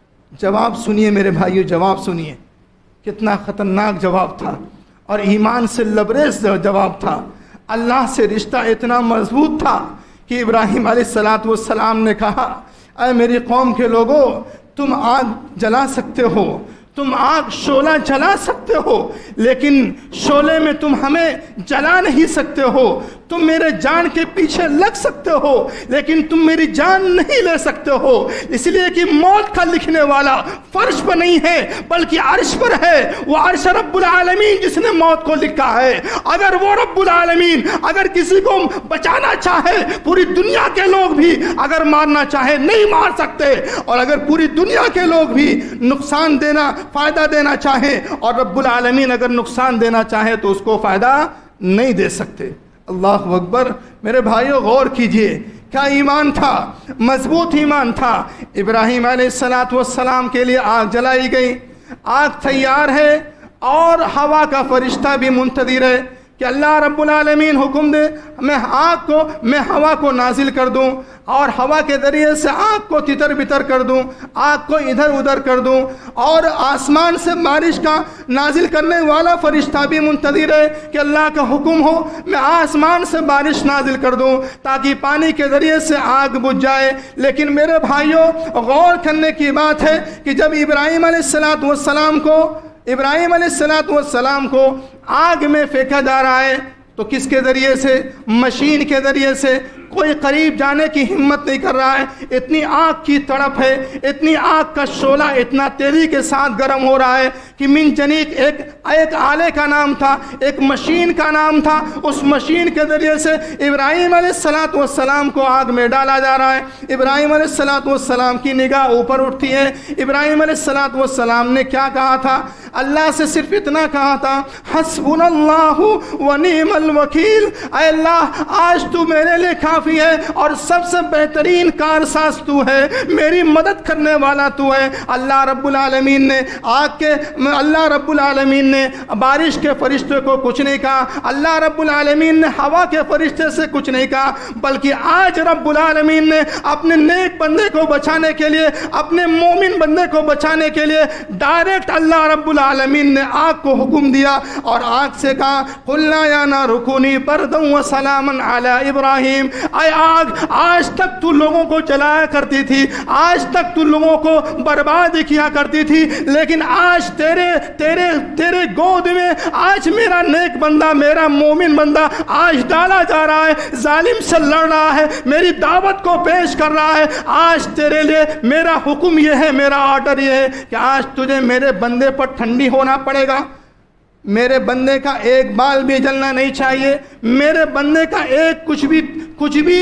جواب سنیے میرے بھائیو، جواب سنیے، کتنا خطرناک جواب تھا اور ایمان سے لبریز جواب تھا۔ اللہ سے رشتہ اتنا مضبوط تھا کہ ابراہیم علیہ السلام نے کہا، اے میری قوم کے لوگوں، تم آگ جلا سکتے ہو، تم آگ شعلہ جلا سکتے ہو، لیکن شعلے میں تم ہمیں جلا نہیں سکتے ہو۔ تم میرے جان کے پیچھے لگ سکتے ہو لیکن تم میری جان نہیں لے سکتے ہو، اس لیے کہ موت کا لکھنے والا فرش پر نہیں ہے بلکہ عرش پر ہے، وہ عرش رب العالمین جس نے موت کو لکھا ہے۔ اگر وہ رب العالمین اگر کسی کو بچانا چاہے، پوری دنیا کے لوگ بھی اگر مارنا چاہے نہیں مار سکتے، اور اگر پوری دنیا کے لوگ بھی نقصان دینا فائدہ دینا چاہے اور رب العالمین اگر نقصان دینا چاہے تو اس کو فائدہ نہیں دے سکتے۔ اللہ اکبر۔ میرے بھائیوں غور کیجئے، کیا ایمان تھا، مضبوط ایمان تھا۔ ابراہیم علیہ السلام کے لیے آگ جلائی گئی، آگ تیار ہے اور ہوا کا فرشتہ بھی منتظر ہے کہ اللہ رب العالمین حکم دے میں آگ کو میں ہوا کو نازل کر دوں اور ہوا کے ذریعے سے آگ کو تتر بتر کر دوں، آگ کو ادھر ادھر کر دوں، اور آسمان سے بارش کا نازل کرنے والا فرشتہ بھی منتظر ہے کہ اللہ کا حکم ہو میں آسمان سے بارش نازل کر دوں تاکہ پانی کے ذریعے سے آگ بجھ جائے۔ لیکن میرے بھائیوں غور کرنے کی بات ہے کہ جب ابراہیم علیہ السلام کو ابراہیم علیہ السلام کو آگ میں پھینکا جا رہا ہے تو کس کے ذریعے سے؟ مشین کے ذریعے سے۔ کوئی قریب جانے کی ہمت نہیں کر رہا ہے، اتنی آگ کی تڑپ ہے، اتنی آگ کا شعلہ اتنا تیزی کے ساتھ گرم ہو رہا ہے کہ من جنیق ایک ایک آلے کا نام تھا، ایک مشین کا نام تھا، اس مشین کے ذریعے سے ابراہیم علیہ السلام کو آگ میں ڈالا جا رہا ہے۔ ابراہیم علیہ السلام کی نگاہ اوپر اٹھتی ہے۔ ابراہیم علیہ السلام نے کیا کہا تھا؟ اللہ سے صرف اتنا کہا تھا حسبنا اللہ و نعم الوکیل، اے اللہ آج تو میرے لیے کافی ہے اور سب سے بہترین کارساز تو ہے، میری مدد کرنے والا تو ہے۔ اللہ رب العالمین نے آگ کے اللہ رب العالمین نے بارش کے فرشتے کو کچھ نہیں کہا، اللہ رب العالمین نے ہوا کے فرشتے سے کچھ نہیں کہا، بلکہ آج رب العالمین نے اپنے نیک بندے کو بچانے کے لیے، اپنے مومن بندے کو بچانے کے لیے ڈائریکٹ اللہ رب العالمین نے آگ کو حکم دیا اور آگ سے کہا قلنا یا نار کونی بردا وسلاما علی ابراہیم، اے آگ آج تک تو لوگوں کو جلایا کرتی تھی، آج تک تو لوگوں کو برباد کیا کرتی تھی، لیکن آج تیرے تیرے تیرے گود میں آج میرا نیک بندہ، میرا مومن بندہ آج ڈالا جا رہا ہے، ظالم سے لڑ رہا ہے، میری دعوت کو پیش کر رہا ہے۔ آج تیرے لیے میرا حکم یہ ہے، میرا آرڈر یہ ہے کہ آج تجھے میرے بندے پر ٹھنڈی ہونا پڑے گا، میرے بندے کا ایک بال بھی جلنا نہیں چاہیے، میرے بندے کا ایک کچھ بھی کچھ بھی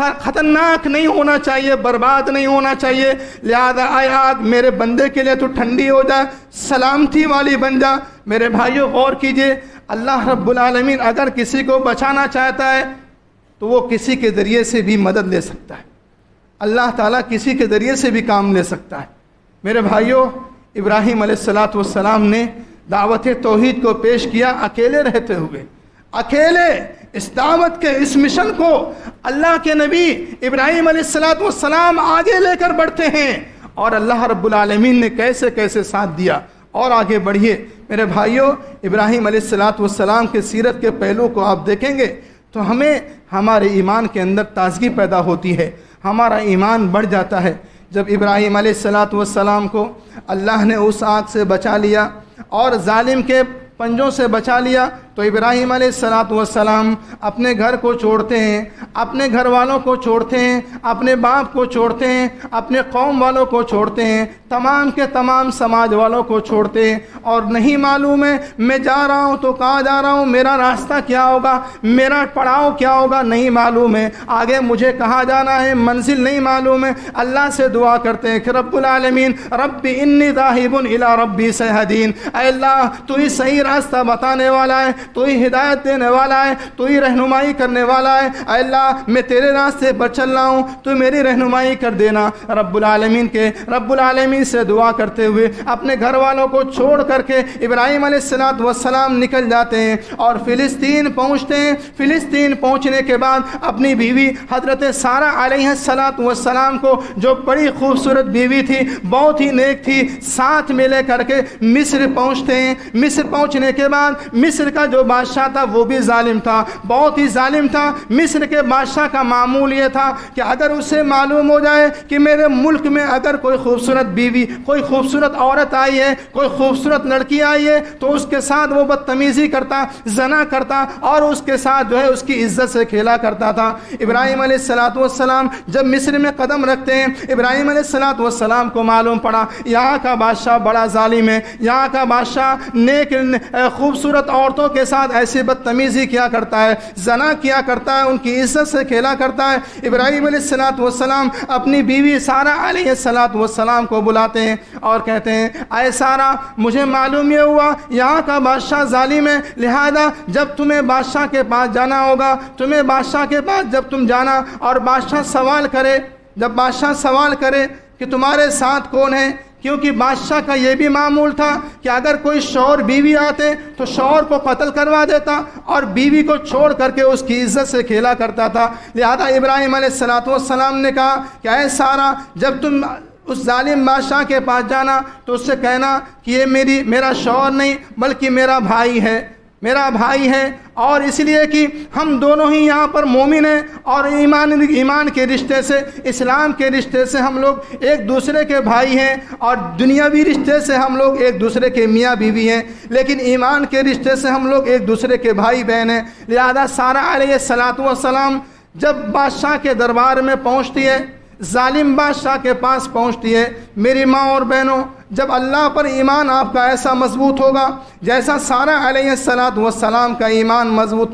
خطرناک نہیں ہونا چاہیے، برباد نہیں ہونا چاہیے، لہذا اے آگ میرے بندے کے لیے تو ٹھنڈی ہو جا، سلامتی والی بن جا۔ میرے بھائیوں غور کیجئے، اللہ رب العالمین اگر کسی کو بچانا چاہتا ہے تو وہ کسی کے ذریعے سے بھی مدد لے سکتا ہے، اللہ تعالیٰ کسی کے ذریعے سے بھی کام لے سکتا ہے۔ میرے بھائیوں ابراہیم علیہ الصلاۃ والسلام نے دعوت توحید کو پیش کیا اکیلے رہتے ہوئے، اکیلے اس دعوت کے اس مشن کو اللہ کے نبی ابراہیم علیہ الصلاۃ والسلام آگے لے کر بڑھتے ہیں، اور اللہ رب العالمین نے کیسے کیسے ساتھ دیا۔ اور آگے بڑھیے میرے بھائیوں، ابراہیم علیہ الصلاۃ والسلام کے سیرت کے پہلو کو آپ دیکھیں گے تو ہمیں ہمارے ایمان کے اندر تازگی پیدا ہوتی ہے، ہمارا ایمان بڑھ جاتا ہے۔ جب ابراہیم علیہ الصلاۃ والسلام کو اللہ نے اس آگ سے بچا لیا اور ظالم کے پنجوں سے بچا لیا، تو ابراہیم علیہ الصلاۃ والسلام اپنے گھر کو چھوڑتے ہیں، اپنے گھر والوں کو چھوڑتے ہیں، اپنے باپ کو چھوڑتے ہیں، اپنے قوم والوں کو چھوڑتے ہیں، تمام کے تمام سماج والوں کو چھوڑتے ہیں، اور نہیں معلوم ہے میں جا رہا ہوں تو کہاں جا رہا ہوں، میرا راستہ کیا ہوگا، میرا پڑاؤ کیا ہوگا، نہیں معلوم ہے، آگے مجھے کہاں جانا ہے، منزل نہیں معلوم ہے۔ اللہ سے دعا کرتے ہیں کہ رب العالمین رب انی ذاہب الی ربی سیہدین، اے اللہ تو ہی صحیح راستہ بتانے والا ہے، تو ہی ہدایت دینے والا ہے، تو ہی رہنمائی کرنے والا ہے، اے اللہ میں تیرے راستے پر چل رہا ہوں، تو میری رہنمائی کر دینا۔ رب العالمین کے رب العالمین سے دعا کرتے ہوئے اپنے گھر والوں کو چھوڑ کر کے ابراہیم علیہ الصلاۃ والسلام نکل جاتے ہیں اور فلسطین پہنچتے ہیں۔ فلسطین پہنچنے کے بعد اپنی بیوی حضرت سارہ علیہ الصلاۃ والسلام کو، جو بڑی خوبصورت بیوی تھی، بہت ہی نیک تھی، ساتھ میں لے کر کے مصر پہنچتے ہیں۔ مصر پہنچنے کے بعد مصر کا جو بادشاہ تھا وہ بھی ظالم تھا، بہت ہی ظالم تھا۔ مصر کے بادشاہ کا معمول یہ تھا کہ اگر اسے معلوم ہو جائے کہ میرے ملک میں اگر کوئی خوبصورت بیوی، کوئی خوبصورت عورت آئی ہے، کوئی خوبصورت لڑکی آئی ہے، تو اس کے ساتھ وہ بدتمیزی کرتا، زنا کرتا، اور اس کے ساتھ جو ہے اس کی عزت سے کھیلا کرتا تھا۔ ابراہیم علیہ الصلاۃ والسلام جب مصر میں قدم رکھتے ہیں، ابراہیم علیہ الصلاۃ والسلام کو معلوم پڑا یہاں کا بادشاہ بڑا ظالم ہے، یہاں کا بادشاہ نیک خوبصورت عورتوں کے ساتھ ایسی بدتمیزی کیا کرتا ہے، زنا کیا کرتا ہے، ان کی عزت سے کھیلا کرتا ہے۔ ابراہیم علیہ الصلاۃ والسلام اپنی بیوی سارہ علیہ الصلاۃ والسلام کو بلاتے ہیں اور کہتے ہیں اے سارہ، مجھے معلوم یہ ہوا یہاں کا بادشاہ ظالم ہے، لہذا جب تمہیں بادشاہ کے پاس جانا ہوگا، تمہیں بادشاہ کے پاس جب تم جانا اور بادشاہ سوال کرے، جب بادشاہ سوال کرے کہ تمہارے ساتھ کون ہے، کیونکہ بادشاہ کا یہ بھی معمول تھا کہ اگر کوئی شوہر بیوی آتے تو شوہر کو قتل کروا دیتا اور بیوی کو چھوڑ کر کے اس کی عزت سے کھیلا کرتا تھا۔ لہذا ابراہیم علیہ الصلاۃ والسلام نے کہا کہ اے سارہ، جب تم اس ظالم بادشاہ کے پاس جانا تو اس سے کہنا کہ یہ میری میرا شوہر نہیں بلکہ میرا بھائی ہے، میرا بھائی ہے، اور اس لیے کہ ہم دونوں ہی یہاں پر مومن ہیں، اور ایمان ایمان کے رشتے سے، اسلام کے رشتے سے ہم لوگ ایک دوسرے کے بھائی ہیں، اور دنیاوی رشتے سے ہم لوگ ایک دوسرے کے میاں بیوی ہیں، لیکن ایمان کے رشتے سے ہم لوگ ایک دوسرے کے بھائی بہن ہیں۔ لہذا سارہ علیہ الصلاۃ والسلام جب بادشاہ کے دربار میں پہنچتی ہے، ظالم بادشاہ کے پاس پہنچتی ہے، میری ماں اور بہنوں، جب اللہ پر ایمان آپ کا ایسا مضبوط ہوگا جیسا سارہ علیہ الصلاۃ والسلام کا ایمان مضبوط تھا،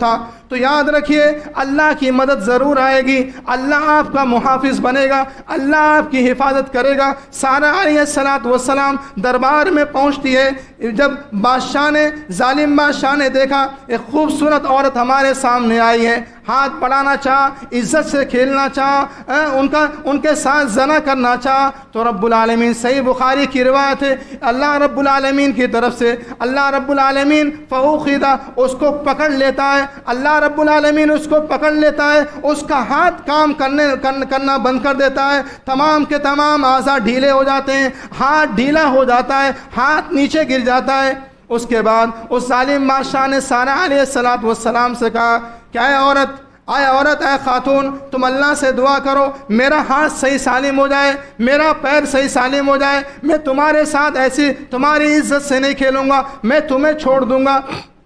تو یاد رکھیے اللہ کی مدد ضرور آئے گی، اللہ آپ کا محافظ بنے گا، اللہ آپ کی حفاظت کرے گا۔ سارہ علیہ الصلوۃ والسلام دربار میں پہنچتی ہے، جب بادشاہ نے ظالم بادشاہ نے دیکھا ایک خوبصورت عورت ہمارے سامنے آئی ہے، ہاتھ بڑھانا چاہا، عزت سے کھیلنا چاہا، ان کا ان کے ساتھ زنا کرنا چاہا، تو رب العالمین، صحیح بخاری کی روایت ہے، اللہ رب العالمین کی طرف سے اللہ رب العالمین فوقیدہ اس کو پکڑ لیتا ہے، اللہ رب العالمین اس کو پکڑ لیتا ہے، اس کا ہاتھ کام کرنے کرنا بند کر دیتا ہے، تمام کے تمام اعضاء ڈھیلے ہو جاتے ہیں، ہاتھ ڈھیلا ہو جاتا ہے، ہاتھ نیچے گر جاتا ہے۔ اس کے بعد اس ظالم بادشاہ نے سارہ علیہ الصلوۃ والسلام سے کہا کہ اے عورت اے عورت اے خاتون، تم اللہ سے دعا کرو میرا ہاتھ صحیح سالم ہو جائے، میرا پیر صحیح سالم ہو جائے، میں تمہارے ساتھ ایسی تمہاری عزت سے نہیں کھیلوں گا، میں تمہیں چھوڑ دوں گا۔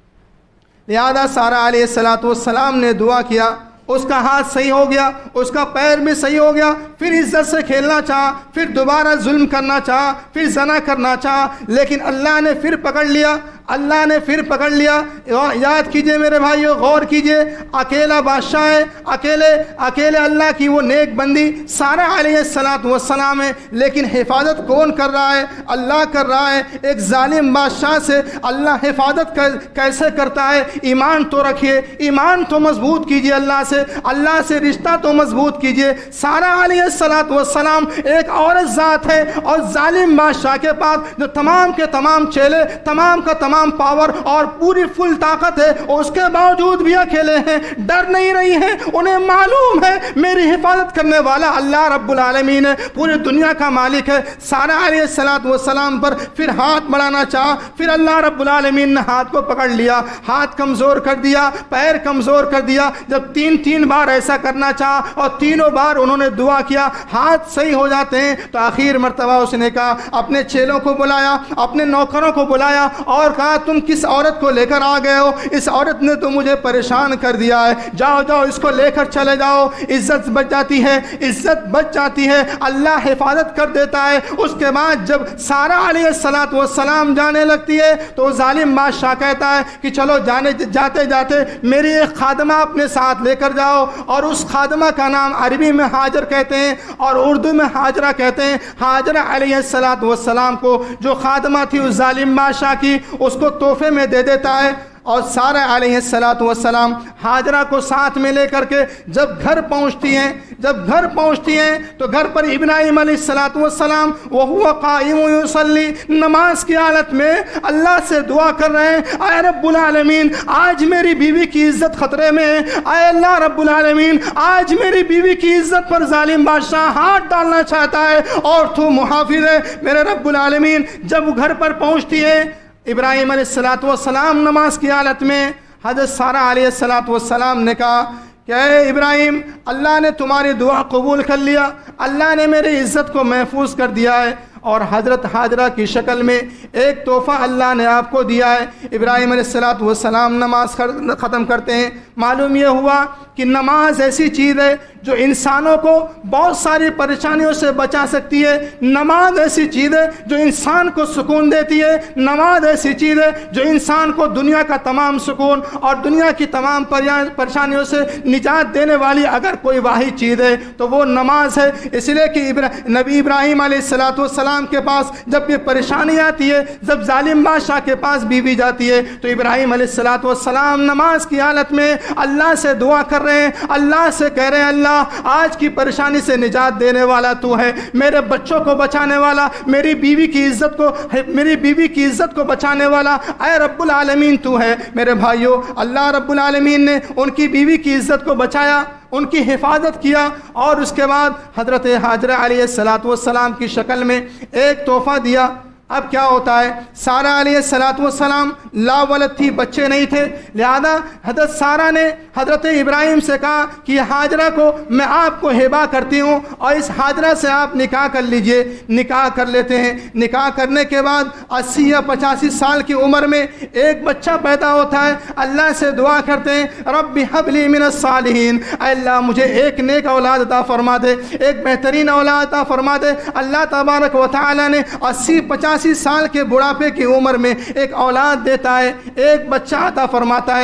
لہذا سارہ علیہ الصلوۃ والسلام نے دعا کیا، اس کا ہاتھ صحیح ہو گیا، اس کا پیر بھی صحیح ہو گیا، پھر عزت سے کھیلنا چاہا، پھر دوبارہ ظلم کرنا چاہا، پھر زنا کرنا چاہا، لیکن اللہ نے پھر پکڑ لیا، اللہ نے پھر پکڑ لیا۔ یاد کیجئے میرے بھائیو، غور کیجئے، اکیلا بادشاہ ہے، اکیلے اکیلے اللہ کی وہ نیک بندی سارہ علیہ الصلوۃ والسلام ہے، لیکن حفاظت کون کر رہا ہے؟ اللہ کر رہا ہے۔ ایک ظالم بادشاہ سے اللہ حفاظت کیسے کرتا ہے؟ ایمان تو رکھیے، ایمان تو مضبوط کیجئے، اللہ سے اللہ سے رشتہ تو مضبوط کیجئے۔ سارہ علیہ الصلوۃ والسلام ایک عورت ذات ہے، اور ظالم بادشاہ کے پاس جو تمام کے تمام چیلے، تمام کا تمام پاور اور پوری فل طاقت ہے، اس کے باوجود بھی اکیلے ہیں، ڈر نہیں رہی ہیں، انہیں معلوم ہے میری حفاظت کرنے والا اللہ رب العالمین ہے، پوری دنیا کا مالک ہے۔ سارہ علیہ الصلوۃ والسلام پر پھر ہاتھ بڑھانا چاہا، پھر اللہ رب العالمین نے ہاتھ کو پکڑ لیا، ہاتھ کمزور کر دیا، پیر کمزور کر دیا۔ جب تین تین بار ایسا کرنا چاہا اور تینوں بار انہوں نے دعا کیا، ہاتھ صحیح ہو جاتے ہیں، تو آخر مرتبہ اس نے کہا، اپنے چیلوں کو بلایا، اپنے نوکروں کو بلایا اور کہا تم کس عورت کو لے کر آ گئے ہو؟ اس عورت نے تو مجھے پریشان کر دیا ہے، جاؤ جاؤ اس کو لے کر چلے جاؤ۔ عزت بچ جاتی ہے، عزت بچ جاتی ہے، اللہ حفاظت کر دیتا ہے۔ اس کے بعد جب سارہ علیہ الصلوۃ والسلام جانے لگتی ہے تو ظالم بادشاہ کہتا ہے کہ چلو جانے جاتے جاتے میری ایک خادمہ اپنے ساتھ لے کر جاؤ، اور اس خادمہ کا نام عربی میں ہاجر کہتے ہیں اور اردو میں ہاجرہ کہتے ہیں۔ ہاجرہ علیہ الصلوۃ والسلام کو جو خادمہ تھی اس ظالم بادشاہ کی، اس کو تحفے میں دے دیتا ہے، اور سارہ علیہ الصلوۃ والسلام ہاجرہ کو ساتھ میں لے کر کے جب گھر پہنچتی ہیں جب گھر پہنچتی ہیں تو گھر پر ابراہیم علیہ الصلوۃ والسلام وہو قائم یصلی، نماز کی حالت میں اللہ سے دعا کر رہے ہیں، اے رب العالمین آج میری بیوی کی عزت خطرے میں ہے، اے اللہ رب العالمین آج میری بیوی کی عزت پر ظالم بادشاہ ہاتھ ڈالنا چاہتا ہے اور تو محافظ ہے میرے رب العالمین۔ جب گھر پر پہنچتی ہے ابراہیم علیہ الصلوۃ والسلام نماز کی حالت میں، حضرت سارہ علیہ الصلوۃ والسلام نے کہا کہ اے ابراہیم، اللہ نے تمہاری دعا قبول کر لیا، اللہ نے میری عزت کو محفوظ کر دیا ہے، اور حضرت ہاجرہ کی شکل میں ایک تحفہ اللہ نے آپ کو دیا ہے۔ ابراہیم علیہ الصلوۃ والسلام نماز ختم کرتے ہیں، معلوم یہ ہوا کہ نماز ایسی چیز ہے جو انسانوں کو بہت ساری پریشانیوں سے بچا سکتی ہے، نماز ایسی چیز ہے جو انسان کو سکون دیتی ہے، نماز ایسی چیز ہے جو انسان کو دنیا کا تمام سکون اور دنیا کی تمام پریشانیوں سے نجات دینے والی اگر کوئی واحد چیز ہے تو وہ نماز ہے۔ اس لیے کہ نبی ابراہیم علیہ الصلوۃ والسلام کے پاس جب یہ پریشانی آتی ہے، جب ظالم بادشاہ کے پاس بیوی جاتی ہے، تو ابراہیم علیہ الصلوۃ والسلام نماز کی حالت میں اللہ سے دعا کر رہے ہیں، اللہ سے کہہ رہے ہیں اللہ آج کی پریشانی سے نجات دینے والا تو ہے، میرے بچوں کو بچانے والا، میری بیوی کی عزت کو میری بیوی کی عزت کو بچانے والا اے رب العالمین تو ہے۔ میرے بھائیو، اللہ رب العالمین نے ان کی بیوی کی عزت کو بچایا، ان کی حفاظت کیا، اور اس کے بعد حضرت ہاجرہ علیہ الصلوۃ والسلام کی شکل میں ایک تحفہ دیا۔ اب کیا ہوتا ہے، سارہ علیہ الصلوۃ والسلام لا ولد تھی، بچے نہیں تھے، لہذا حضرت سارہ نے حضرت ابراہیم سے کہا کہ ہاجرہ کو میں آپ کو ہبہ کرتی ہوں اور اس ہاجرہ سے آپ نکاح کر لیجئے۔ نکاح کر لیتے ہیں، نکاح کرنے کے بعد اسی یا پچاسی سال کی عمر میں ایک بچہ پیدا ہوتا ہے، اللہ سے دعا کرتے ہیں رب ہب لی من الصالحین، اے اللہ مجھے ایک نیک اولاد عطا فرما دے، ایک بہترین اولاد عطا فرما دے۔ اللہ تبارک و تعالی نے اسی پچاسی سال کے بڑھاپے کی عمر میں ایک اولاد دیتا ہے، ایک بچہ عطا فرماتا ہے،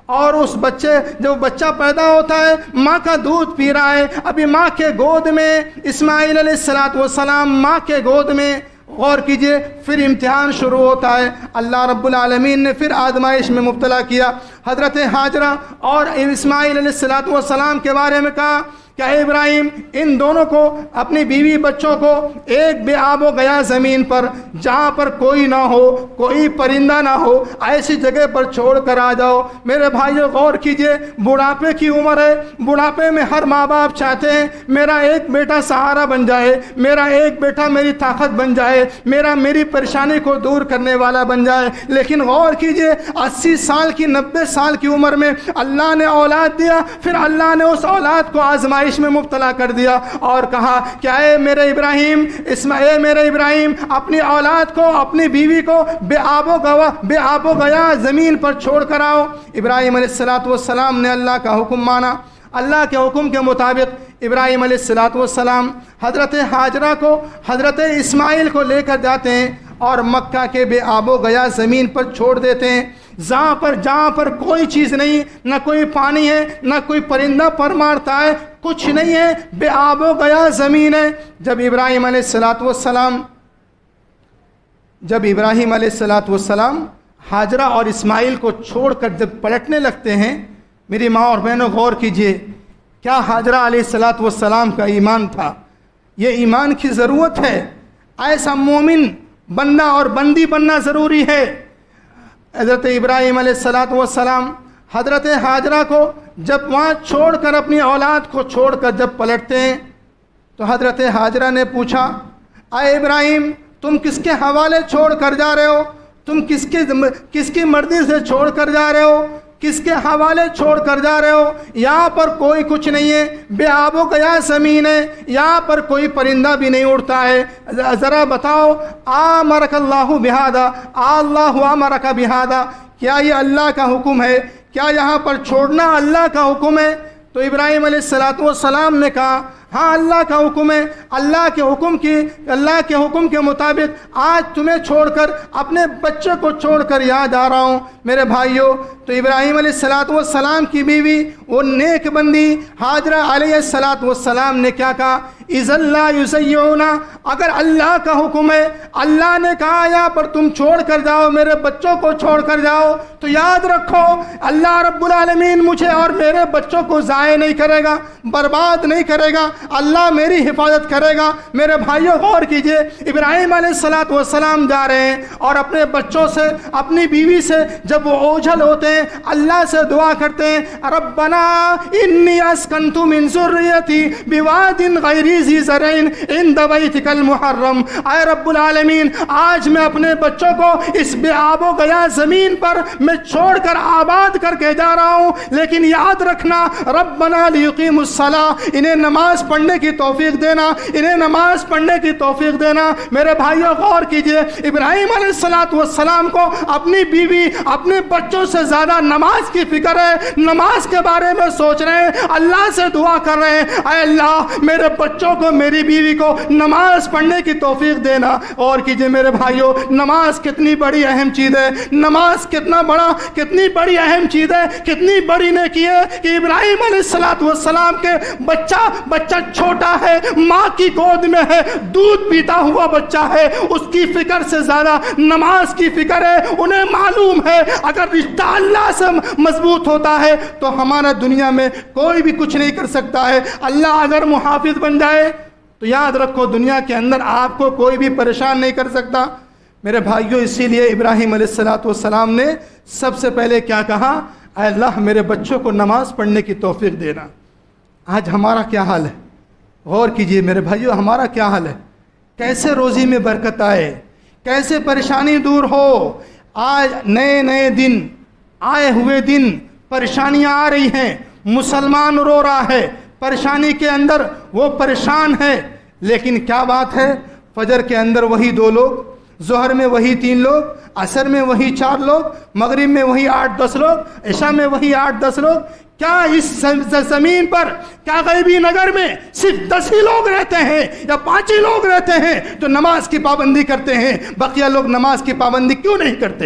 اور اس بچے جب بچہ پیدا ہوتا ہے ماں کا دودھ پی رہا ہے، ابھی ماں کے گود میں اسماعیل علیہ الصلوۃ والسلام ماں کے گود میں، غور کیجئے، پھر امتحان شروع ہوتا ہے۔ اللہ رب العالمین نے پھر آزمائش میں مبتلا کیا۔ حضرت ہاجرہ اور اسماعیل علیہ الصلوۃ والسلام کے بارے میں کہا کہ اے ابراہیم، ان دونوں کو، اپنی بیوی بچوں کو ایک بے آب و گیا زمین پر، جہاں پر کوئی نہ ہو، کوئی پرندہ نہ ہو، ایسی جگہ پر چھوڑ کر آ جاؤ۔ میرے بھائیو غور کیجئے، بڑھاپے کی عمر ہے، بڑھاپے میں ہر ماں باپ چاہتے ہیں میرا ایک بیٹا سہارا بن جائے، میرا ایک بیٹا میری طاقت بن جائے، میرا میری پریشانی کو دور کرنے والا بن جائے۔ لیکن غور کیجئے، اسی سال کی، نبے سال کی عمر میں اللہ نے اولاد دیا، پھر اللہ نے اس اولاد کو آزمائش میں مبتلا کر دیا اور کہا کہ اے میرے ابراہیم، اے میرے ابراہیم، اپنی اولاد کو، اپنی بیوی کو بے آب و گوا بے آب و گیا زمین پر چھوڑ کر آؤ۔ ابراہیم علیہ الصلوۃ والسلام نے اللہ کا حکم مانا۔ اللہ کے حکم کے مطابق ابراہیم علیہ الصلوۃ والسلام حضرت ہاجرہ کو، حضرت اسماعیل کو لے کر جاتے ہیں اور مکہ کے بے آب و گیا زمین پر چھوڑ دیتے ہیں، جہاں پر جہاں پر کوئی چیز نہیں، نہ کوئی پانی ہے، نہ کوئی پرندہ پر مارتا ہے، کچھ نہیں ہے، بے آب و گیا زمین ہے۔ جب ابراہیم علیہ الصلوۃ والسلام جب ابراہیم علیہ الصلوۃ والسلام ہاجرہ اور اسماعیل کو چھوڑ کر جب پلٹنے لگتے ہیں، میری ماں اور بہنوں غور کیجئے، کیا ہاجرہ علیہ الصلوۃ والسلام کا ایمان تھا؟ یہ ایمان کی ضرورت ہے، ایسا مومن بننا اور بندی بننا ضروری ہے۔ حضرت ابراہیم علیہ الصلوۃ والسلام حضرت ہاجرہ کو جب وہاں چھوڑ کر، اپنی اولاد کو چھوڑ کر جب پلٹتے ہیں تو حضرت ہاجرہ نے پوچھا، اے ابراہیم، تم کس کے حوالے چھوڑ کر جا رہے ہو؟ تم کس کے کس کی مرضی سے چھوڑ کر جا رہے ہو؟ کس کے حوالے چھوڑ کر جا رہے ہو؟ یہاں پر کوئی کچھ نہیں ہے، بے آب و گیا زمین ہے، یہاں پر کوئی پرندہ بھی نہیں اڑتا ہے، ذرا بتاؤ، آمرک اللہ بہذا، اللہ امرک بہذا، کیا یہ اللہ کا حکم ہے؟ کیا یہاں پر چھوڑنا اللہ کا حکم ہے؟ تو ابراہیم علیہ الصلوۃ والسلام نے کہا، ہاں اللہ کا حکم ہے، اللہ کے حکم کی اللہ کے حکم کے مطابق آج تمہیں چھوڑ کر، اپنے بچے کو چھوڑ کر یہاں جا رہا ہوں۔ میرے بھائیوں، تو ابراہیم علیہ الصلوۃ والسلام کی بیوی، وہ نیک بندی ہاجرہ علیہ الصلوۃ والسلام نے کیا کہا، اذا لا یسیعونا، اگر اللہ کا حکم ہے، اللہ نے کہا یہاں پر تم چھوڑ کر جاؤ، میرے بچوں کو چھوڑ کر جاؤ، تو یاد رکھو اللہ رب العالمین مجھے اور میرے بچوں کو ضائع نہیں کرے گا، برباد نہیں کرے گا، اللہ میری حفاظت کرے گا۔ میرے بھائیوں غور کیجئے، ابراہیم علیہ الصلوۃ والسلام جا رہے ہیں اور اپنے بچوں سے، اپنی بیوی سے جب وہ اوجھل ہوتے ہیں، اللہ سے دعا کرتے ہیں، ربنا انی اسکنت من ذریتی بواد غیر ذی زرع عند بیتک المحرم، اے رب العالمین آج میں اپنے بچوں کو اس بے آب و گیا زمین پر میں چھوڑ کر آباد کر کے جا رہا ہوں، لیکن یاد رکھنا ربنا لیقیموا الصلاۃ، انہیں نماز پڑھنے کی توفیق دینا، انہیں نماز پڑھنے کی توفیق دینا۔ میرے بھائیوں غور کیجئے، ابراہیم علیہ الصلوۃ والسلام کو اپنی بیوی، اپنے بچوں سے زیادہ نماز کی فکر ہے، نماز کے بارے میں سوچ رہے ہیں، اللہ سے دعا کر رہے ہیں، اے اللہ میرے بچوں کو، میری بیوی کو نماز پڑھنے کی توفیق دینا۔ اور کیجئے میرے بھائیوں، نماز کتنی بڑی اہم چیز ہے، نماز کتنا بڑا کتنی بڑی اہم چیز ہے، کتنی بڑی نیکی ہے کہ ابراہیم علیہ الصلوۃ والسلام کے بچہ بچہ چھوٹا ہے، ماں کی گود میں ہے، دودھ پیتا ہوا بچہ ہے، اس کی فکر سے زیادہ نماز کی فکر ہے۔ انہیں معلوم ہے اگر رشتہ اللہ سے مضبوط ہوتا ہے تو ہمارا دنیا میں کوئی بھی کچھ نہیں کر سکتا ہے۔ اللہ اگر محافظ بن جائے تو یاد رکھو دنیا کے اندر آپ کو کوئی بھی پریشان نہیں کر سکتا۔ میرے بھائیوں، اسی لیے ابراہیم علیہ الصلوۃ والسلام نے سب سے پہلے کیا کہا، اے اللہ میرے بچوں کو نماز پڑھنے کی توفیق دینا۔ آج ہمارا کیا حال ہے؟ غور کیجئے میرے بھائیوں، ہمارا کیا حال ہے؟ کیسے روزی میں برکت آئے، کیسے پریشانی دور ہو۔ آج نئے نئے دن، آئے ہوئے دن، پریشانیاں آ رہی ہیں، مسلمان رو رہا ہے، پریشانی کے اندر وہ پریشان ہے، لیکن کیا بات ہے، فجر کے اندر وہی دو لوگ، ظہر میں وہی تین لوگ، عصر میں وہی چار لوگ، مغرب میں وہی آٹھ دس لوگ، عشاء میں وہی آٹھ دس لوگ۔ کیا اس زمین پر، کیا غیبی نگر میں صرف دس ہی لوگ رہتے ہیں یا پانچ ہی لوگ رہتے ہیں جو نماز کی پابندی کرتے ہیں؟ بقیہ لوگ نماز کی پابندی کیوں نہیں کرتے؟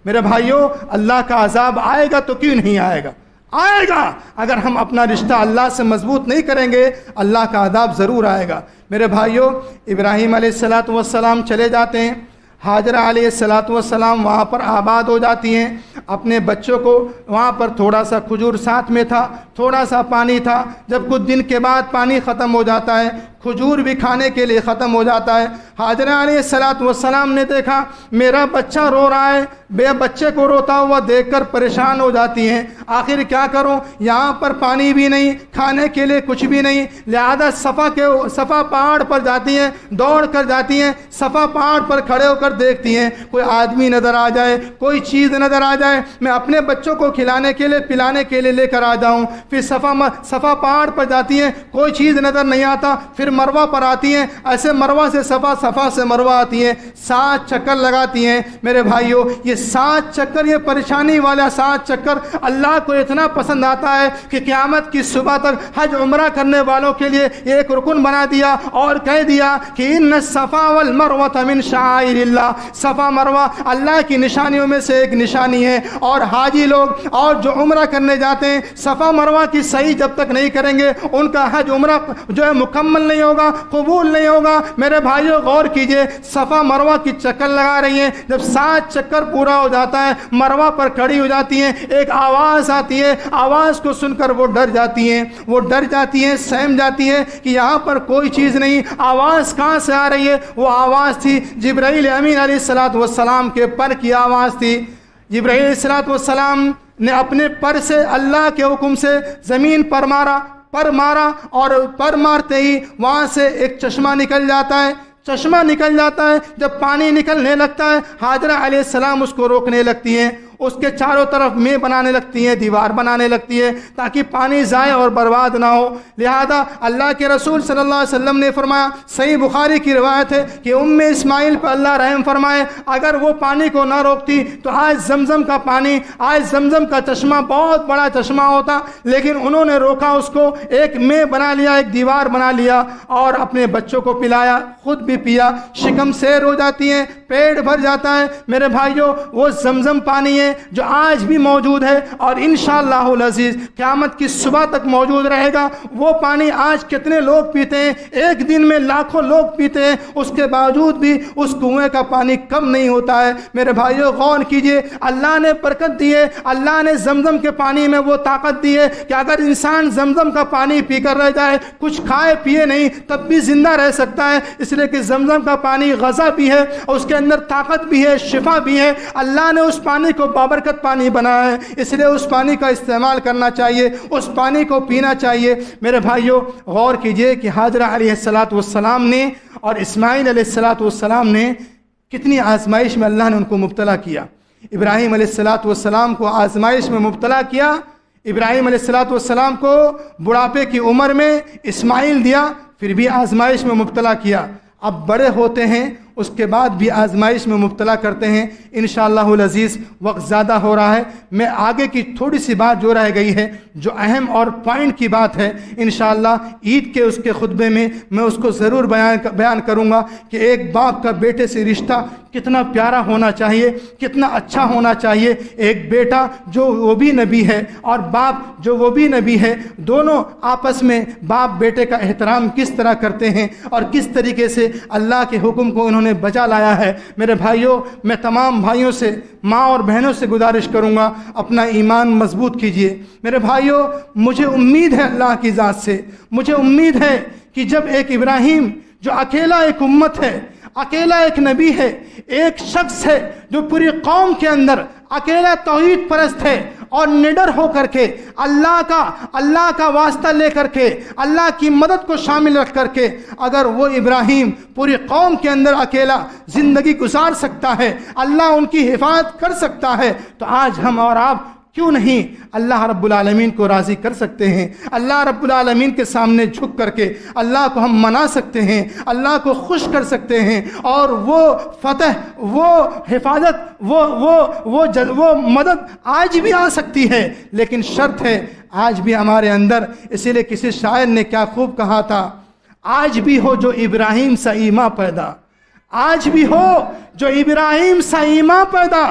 میرے بھائیوں اللہ کا عذاب آئے گا تو کیوں نہیں آئے گا؟ آئے گا۔ اگر ہم اپنا رشتہ اللہ سے مضبوط نہیں کریں گے اللہ کا عذاب ضرور آئے گا۔ میرے بھائیوں ابراہیم علیہ الصلاۃ والسلام چلے جاتے ہیں، حاجرہ علیہ الصلاۃ والسلام وہاں پر آباد ہو جاتی ہیں، اپنے بچوں کو وہاں پر تھوڑا سا کھجور ساتھ میں تھا، تھوڑا سا پانی تھا، جب کچھ دن کے بعد پانی ختم ہو جاتا ہے، کھجور بھی کھانے کے لیے ختم ہو جاتا ہے۔ حاجرہ علیہ الصلاۃ والسلام نے دیکھا میرا بچہ رو رہا ہے، بے بچے کو روتا ہوا دیکھ کر پریشان ہو جاتی ہیں، آخر کیا کروں، یہاں پر پانی بھی نہیں، کھانے کے لیے کچھ بھی نہیں، لہذا صفا کے صفا پہاڑ پر جاتی ہیں، دوڑ کر جاتی ہیں، صفا پہاڑ پر کھڑے ہو کر دیکھتی ہیں کوئی آدمی نظر آ جائے، کوئی چیز نظر آ جائے، میں اپنے بچوں کو کھلانے کے لیے پلانے کے لیے لے کر آ جاؤں۔ پھر صفا صفا پہاڑ پر جاتی ہیں، کوئی چیز نظر نہیں آتا، پھر مروہ پر آتی ہیں، ایسے مروہ سے صفا، صفا سے مروہ آتی ہیں، سات چکر لگاتی ہیں۔ میرے بھائیوں یہ سات چکر، یہ پریشانی والا سات چکر اللہ کو اتنا پسند آتا ہے کہ قیامت کی صبح تک حج عمرہ کرنے والوں کے لیے ایک رکن بنا دیا اور کہہ دیا کہ ان الصفا والمروہ من شعائر اللہ، صفا مروہ اللہ کی نشانیوں میں سے ایک نشانی ہے، اور حاجی لوگ اور جو عمرہ کرنے جاتے ہیں صفا مروہ کی صحیح جب تک نہیں کریں گے ان کا حج عمرہ جو ہے مکمل نہیں ہوگا، قبول نہیں ہوگا۔ میرے بھائیوں غور کیجئے، صفا مروہ کی چکر لگا رہی ہیں، جب سات چکر پورا ہو جاتا ہے مروہ پر کھڑی ہو جاتی ہیں، ایک آواز آتی ہے، آواز کو سن کر وہ ڈر جاتی ہیں، وہ ڈر جاتی ہیں، سہم جاتی ہیں کہ یہاں پر کوئی چیز نہیں، آواز کہاں سے آ رہی ہے؟ وہ آواز تھی جبرائیل امین علیہ الصلاۃ والسلام کے پر کی آواز تھی۔ جبرائیل علیہ الصلاۃ والسلام نے اپنے پر سے اللہ کے حکم سے زمین پر مارا، پر مارا اور پر مارتے ہی وہاں سے ایک چشمہ نکل جاتا ہے، چشمہ نکل جاتا ہے۔ جب پانی نکلنے لگتا ہے حاجرہ علیہ السلام اس کو روکنے لگتی ہیں، اس کے چاروں طرف میں بنانے لگتی ہیں، دیوار بنانے لگتی ہے تاکہ پانی ضائع اور برباد نہ ہو۔ لہذا اللہ کے رسول صلی اللہ علیہ وسلم نے فرمایا، صحیح بخاری کی روایت ہے کہ ام اسماعیل پر اللہ رحم فرمائے، اگر وہ پانی کو نہ روکتی تو آج زمزم کا پانی، آج زمزم کا چشمہ بہت بڑا چشمہ ہوتا، لیکن انہوں نے روکا اس کو، ایک میں بنا لیا، ایک دیوار بنا لیا اور اپنے بچوں کو پلایا، خود بھی پیا، شکم سیر ہو جاتی ہیں، پیٹ بھر جاتا ہے۔ میرے بھائیوں وہ زمزم پانی ہے جو آج بھی موجود ہے اور انشاءاللہ العزیز قیامت کی صبح تک موجود رہے گا۔ وہ پانی آج کتنے لوگ پیتے ہیں، ایک دن میں لاکھوں لوگ پیتے ہیں، اس کے باوجود بھی اس کنویں کا پانی کم نہیں ہوتا ہے۔ میرے بھائیوں غور کیجئے، اللہ نے برکت دی ہے، اللہ نے زمزم کے پانی میں وہ طاقت دی ہے کہ اگر انسان زمزم کا پانی پی کر رہ جائے، کچھ کھائے پیے نہیں، تب بھی زندہ رہ سکتا ہے، اس لیے کہ زمزم کا پانی غذا بھی ہے اور اس کے اندر طاقت بھی ہے، شفا بھی ہے۔ اللہ نے اس پانی کو بابرکت پانی بنایا ہے، اس لیے اس پانی کا استعمال کرنا چاہیے، اس پانی کو پینا چاہیے۔ میرے بھائیوں غور کیجئے کہ حاجرہ علیہ الصلاۃ والسلام نے اور اسماعیل علیہ الصلاۃ والسلام نے کتنی آزمائش میں اللہ نے ان کو مبتلا کیا۔ ابراہیم علیہ الصلاۃ والسلام کو آزمائش میں مبتلا کیا، ابراہیم علیہ الصلاۃ والسلام کو بڑھاپے کی عمر میں اسماعیل دیا، پھر بھی آزمائش میں مبتلا کیا۔ اب بڑے ہوتے ہیں اس کے بعد بھی آزمائش میں مبتلا کرتے ہیں۔ انشاءاللہ العزیز وقت زیادہ ہو رہا ہے، میں آگے کی تھوڑی سی بات جو رہ گئی ہے، جو اہم اور پوائنٹ کی بات ہے، انشاءاللہ عید کے اس کے خطبے میں میں اس کو ضرور بیان بیان کروں گا کہ ایک باپ کا بیٹے سے رشتہ کتنا پیارا ہونا چاہیے، کتنا اچھا ہونا چاہیے۔ ایک بیٹا جو وہ بھی نبی ہے اور باپ جو وہ بھی نبی ہے، دونوں آپس میں باپ بیٹے کا احترام کس طرح کرتے ہیں اور کس طریقے سے اللہ کے حکم کو انہوں نے بجا لایا ہے۔ میرے بھائیوں میں تمام بھائیوں سے، ماں اور بہنوں سے گزارش کروں گا اپنا ایمان مضبوط کیجئے۔ میرے بھائیوں مجھے امید ہے اللہ کی ذات سے، مجھے امید ہے کہ جب ایک ابراہیم جو اکیلا ایک امت ہے، اکیلا ایک نبی ہے، ایک شخص ہے جو پوری قوم کے اندر اکیلا توحید پرست ہے اور نڈر ہو کر کے اللہ کا اللہ کا واسطہ لے کر کے اللہ کی مدد کو شامل رکھ کر کے اگر وہ ابراہیم پوری قوم کے اندر اکیلا زندگی گزار سکتا ہے، اللہ ان کی حفاظت کر سکتا ہے، تو آج ہم اور آپ کیوں نہیں اللہ رب العالمین کو راضی کر سکتے ہیں؟ اللہ رب العالمین کے سامنے جھک کر کے اللہ کو ہم منا سکتے ہیں، اللہ کو خوش کر سکتے ہیں، اور وہ فتح، وہ حفاظت، وہ وہ وہ وہ مدد آج بھی آ سکتی ہے، لیکن شرط ہے آج بھی ہمارے اندر۔ اسی لیے کسی شاعر نے کیا خوب کہا تھا، آج بھی ہو جو ابراہیم سا ایمان پیدا، آج بھی ہو جو ابراہیم سا ایمان پیدا،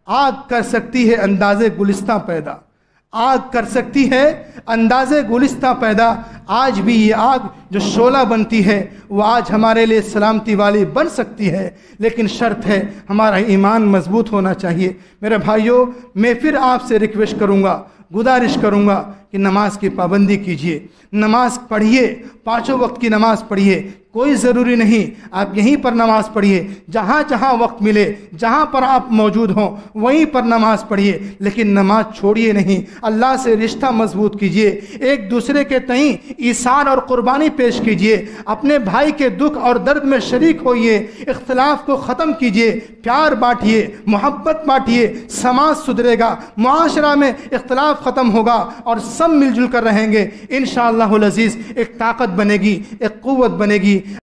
آگ کر سکتی ہے اندازے گلستہ پیدا، آگ کر سکتی ہے اندازے گلستہ پیدا۔ آج بھی یہ آگ جو شعلہ بنتی ہے وہ آج ہمارے لیے سلامتی والی بن سکتی ہے، لیکن شرط ہے ہمارا ایمان مضبوط ہونا چاہیے۔ میرے بھائیوں، میں پھر آپ سے ریکویسٹ کروں گا، گزارش کروں گا کہ نماز کی پابندی کیجیے، نماز پڑھیے، پانچوں وقت کی نماز پڑھیے۔ کوئی ضروری نہیں آپ یہیں پر نماز پڑھیے، جہاں جہاں وقت ملے، جہاں پر آپ موجود ہوں وہیں پر نماز پڑھیے، لیکن نماز چھوڑیے نہیں۔ اللہ سے رشتہ مضبوط کیجیے، ایک دوسرے کے تئیں ایثار اور قربانی پیش کیجیے، اپنے بھائی کے دکھ اور درد میں شریک ہوئیے، اختلاف کو ختم کیجیے، پیار بانٹیے، محبت بانٹیے، سماج سدھرے گا، معاشرہ میں اختلاف ختم ہوگا اور سب مل جل کر رہیں گے۔ انشاءاللہ العزیز ایک طاقت بنے گی، ایک قوت بنے گی۔